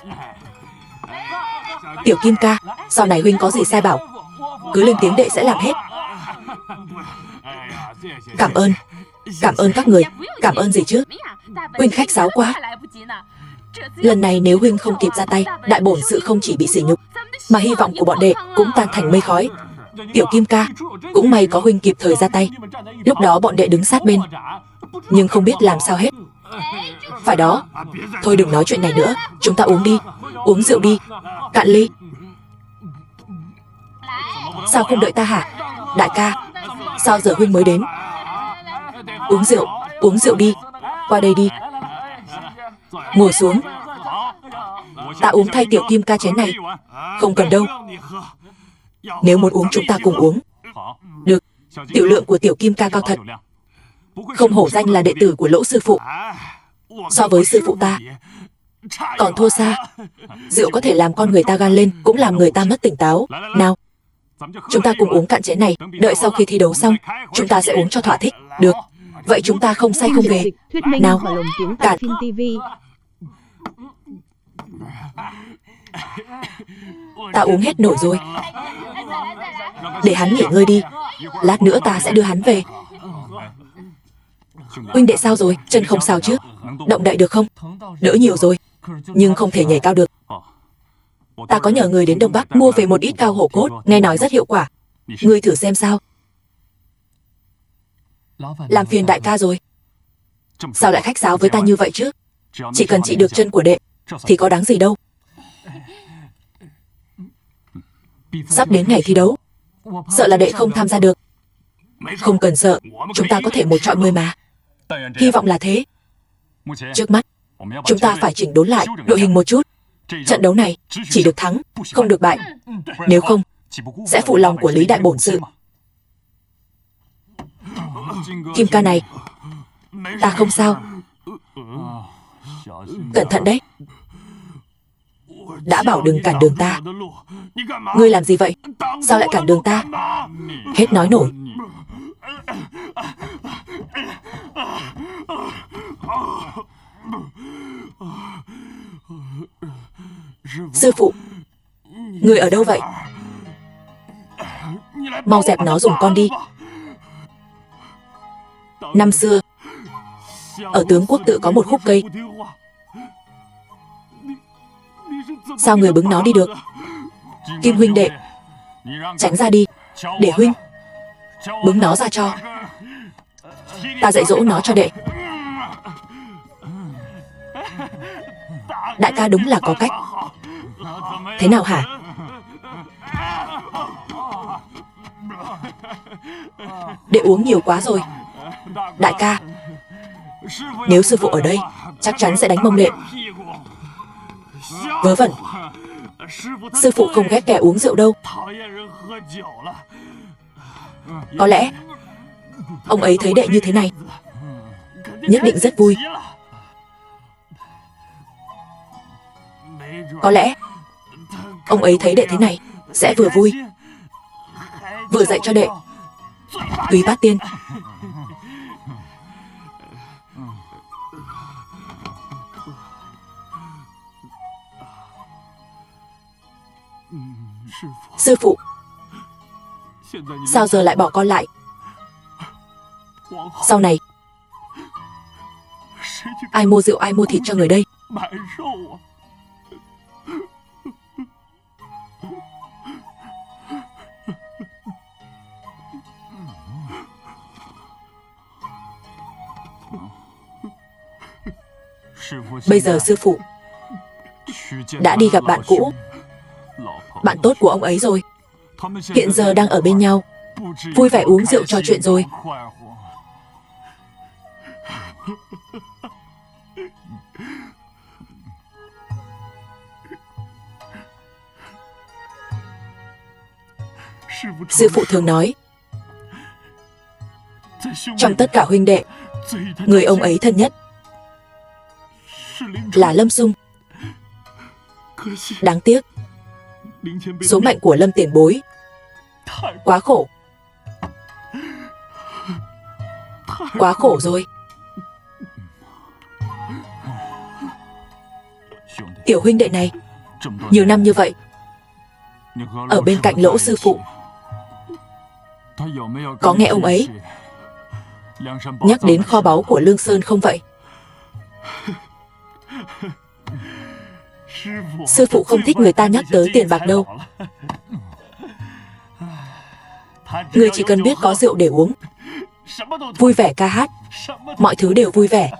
Tiểu Kim ca, sau này huynh có gì sai bảo, cứ lên tiếng đệ sẽ làm hết. Cảm ơn. Cảm ơn các người. Cảm ơn gì chứ? Huynh khách sáo quá. Lần này nếu huynh không kịp ra tay, đại bổn sự không chỉ bị sỉ nhục, mà hy vọng của bọn đệ cũng tan thành mây khói. Tiểu Kim ca, cũng may có huynh kịp thời ra tay. Lúc đó bọn đệ đứng sát bên, nhưng không biết làm sao hết. Phải đó. Thôi đừng nói chuyện này nữa, chúng ta uống đi. Uống rượu đi. Cạn ly. Sao không đợi ta hả? Đại ca, sao giờ huynh mới đến? Uống rượu, uống rượu đi. Qua đây đi. Ngồi xuống. Ta uống thay Tiểu Kim ca chén này. Không cần đâu. Nếu muốn uống chúng ta cùng uống. Được. Tiểu lượng của Tiểu Kim ca cao thật. Không hổ danh là đệ tử của Lỗ sư phụ. So với sư phụ ta còn thua xa. Rượu có thể làm con người ta gan lên, cũng làm người ta mất tỉnh táo. Nào, chúng ta cùng uống cạn chén này. Đợi sau khi thi đấu xong, chúng ta sẽ uống cho thỏa thích. Được. Vậy chúng ta không say không về. Nào, cạn. Ta uống hết nổi rồi. Để hắn nghỉ ngơi đi. Lát nữa ta sẽ đưa hắn về. Huynh đệ sao rồi? Chân không sao chứ? Động đậy được không? Đỡ nhiều rồi, nhưng không thể nhảy cao được. Ta có nhờ người đến Đông Bắc mua về một ít cao hổ cốt, nghe nói rất hiệu quả. Ngươi thử xem sao. Làm phiền đại ca rồi. Sao lại khách sáo với ta như vậy chứ? Chỉ cần trị được chân của đệ thì có đáng gì đâu. Sắp đến ngày thi đấu, sợ là đệ không tham gia được. Không cần sợ, chúng ta có thể một chọi mười mà. Hy vọng là thế. Trước mắt, chúng ta phải chỉnh đốn lại đội hình một chút. Trận đấu này chỉ được thắng, không được bại. Nếu không, sẽ phụ lòng của Lý đại bổn sự. Kim ca này, ta không sao. Cẩn thận đấy. Đã bảo đừng cản đường ta. Ngươi làm gì vậy? Sao lại cản đường ta? Hết nói nổi. Sư phụ, người ở đâu vậy? Mau dẹp nó dùng con đi. Năm xưa, ở Tướng Quốc Tự có một khúc cây. Sao người bứng nó đi được? Kim huynh đệ, tránh ra đi. Để huynh bứng nó ra cho. Ta dạy dỗ nó cho đệ. Đại ca đúng là có cách. Thế nào hả? Đệ uống nhiều quá rồi. Đại ca, nếu sư phụ ở đây, chắc chắn sẽ đánh mông đệ. Vớ vẩn. Sư phụ không ghét kẻ uống rượu đâu. Có lẽ ông ấy thấy đệ như thế này, nhất định rất vui. Có lẽ ông ấy thấy đệ thế này sẽ vừa vui, vừa dạy cho đệ Túy Bát Tiên. Sư phụ, sao giờ lại bỏ con lại? Sau này ai mua rượu ai mua thịt cho người đây? Bây giờ sư phụ đã đi gặp bạn cũ, bạn tốt của ông ấy rồi. Hiện giờ đang ở bên nhau, vui vẻ uống rượu trò chuyện rồi. Sư phụ thường nói, trong tất cả huynh đệ, người ông ấy thân nhất là Lâm Sung. Đáng tiếc, số mệnh của Lâm tiền bối quá khổ. Quá khổ rồi. Tiểu huynh đệ này, nhiều năm như vậy, ở bên cạnh Lỗ sư phụ, có nghe ông ấy nhắc đến kho báu của Lương Sơn không vậy? Sư phụ không thích người ta nhắc tới tiền bạc đâu. Người chỉ cần biết có rượu để uống, vui vẻ ca hát, mọi thứ đều vui vẻ.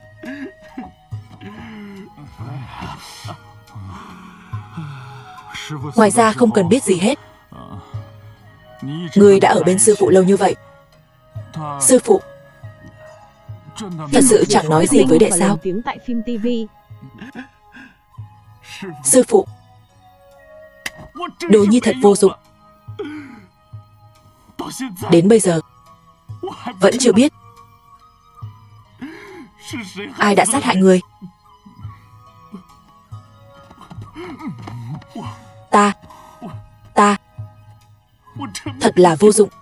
Ngoài ra không cần biết gì hết. Người đã ở bên sư phụ lâu như vậy, sư phụ thật sự chẳng nói gì với đệ sao? Sư phụ, đồ nhi thật vô dụng. Đến bây giờ vẫn chưa biết ai đã sát hại người. Ta, ta thật là vô dụng.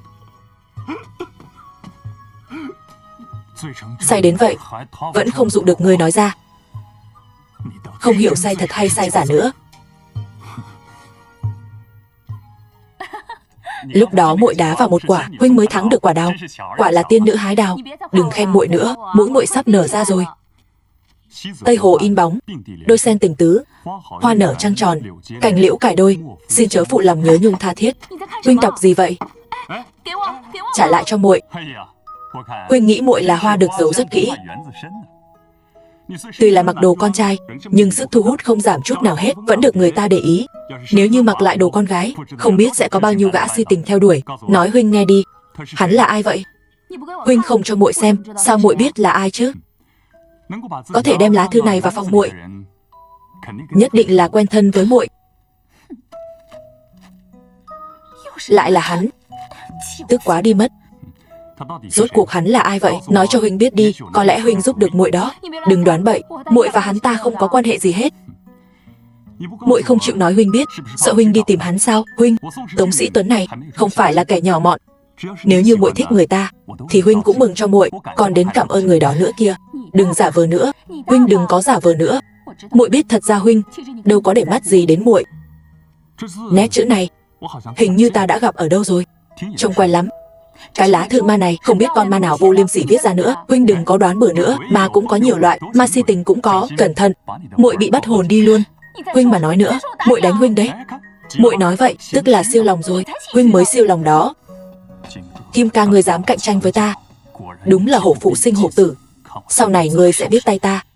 Say đến vậy, vẫn không dụ được ngươi nói ra. Không hiểu say thật hay say giả nữa. Lúc đó muội đá vào một quả, huynh mới thắng được quả đào. Quả là tiên nữ hái đào. Đừng khen muội nữa, mũi muội sắp nở ra rồi. Tây hồ in bóng, đôi sen tình tứ, hoa nở trăng tròn, cành liễu cải đôi. Xin chớ phụ lòng nhớ nhung tha thiết. Huynh đọc gì vậy? Trả lại cho muội. Huynh nghĩ muội là hoa được giấu rất kỹ. Tuy là mặc đồ con trai, nhưng sức thu hút không giảm chút nào hết, vẫn được người ta để ý. Nếu như mặc lại đồ con gái, không biết sẽ có bao nhiêu gã si tình theo đuổi. Nói huynh nghe đi, hắn là ai vậy? Huynh không cho muội xem, sao muội biết là ai chứ? Có thể đem lá thư này vào phòng muội, nhất định là quen thân với muội. Lại là hắn, tức quá đi mất. Rốt cuộc hắn là ai vậy? Nói cho huynh biết đi, có lẽ huynh giúp được muội đó. Đừng đoán bậy, muội và hắn ta không có quan hệ gì hết. Muội không chịu nói huynh biết, sợ huynh đi tìm hắn sao? Huynh, Tống Sĩ Tuấn này không phải là kẻ nhỏ mọn. Nếu như muội thích người ta, thì huynh cũng mừng cho muội, còn đến cảm ơn người đó nữa kia. Đừng giả vờ nữa, huynh đừng có giả vờ nữa. Muội biết thật ra huynh đâu có để mắt gì đến muội. Nét chữ này, hình như ta đã gặp ở đâu rồi. Trông quen lắm. Cái lá thư ma này không biết con ma nào vô liêm sỉ viết ra nữa. Huynh đừng có đoán bừa nữa, ma cũng có nhiều loại, ma si tình cũng có. Cẩn thận, muội bị bắt hồn đi luôn. Huynh mà nói nữa, muội đánh huynh đấy. Muội nói vậy, tức là siêu lòng rồi. Huynh mới siêu lòng đó. Kim ca, ngươi dám cạnh tranh với ta, đúng là hổ phụ sinh hổ tử. Sau này ngươi sẽ biết tay ta.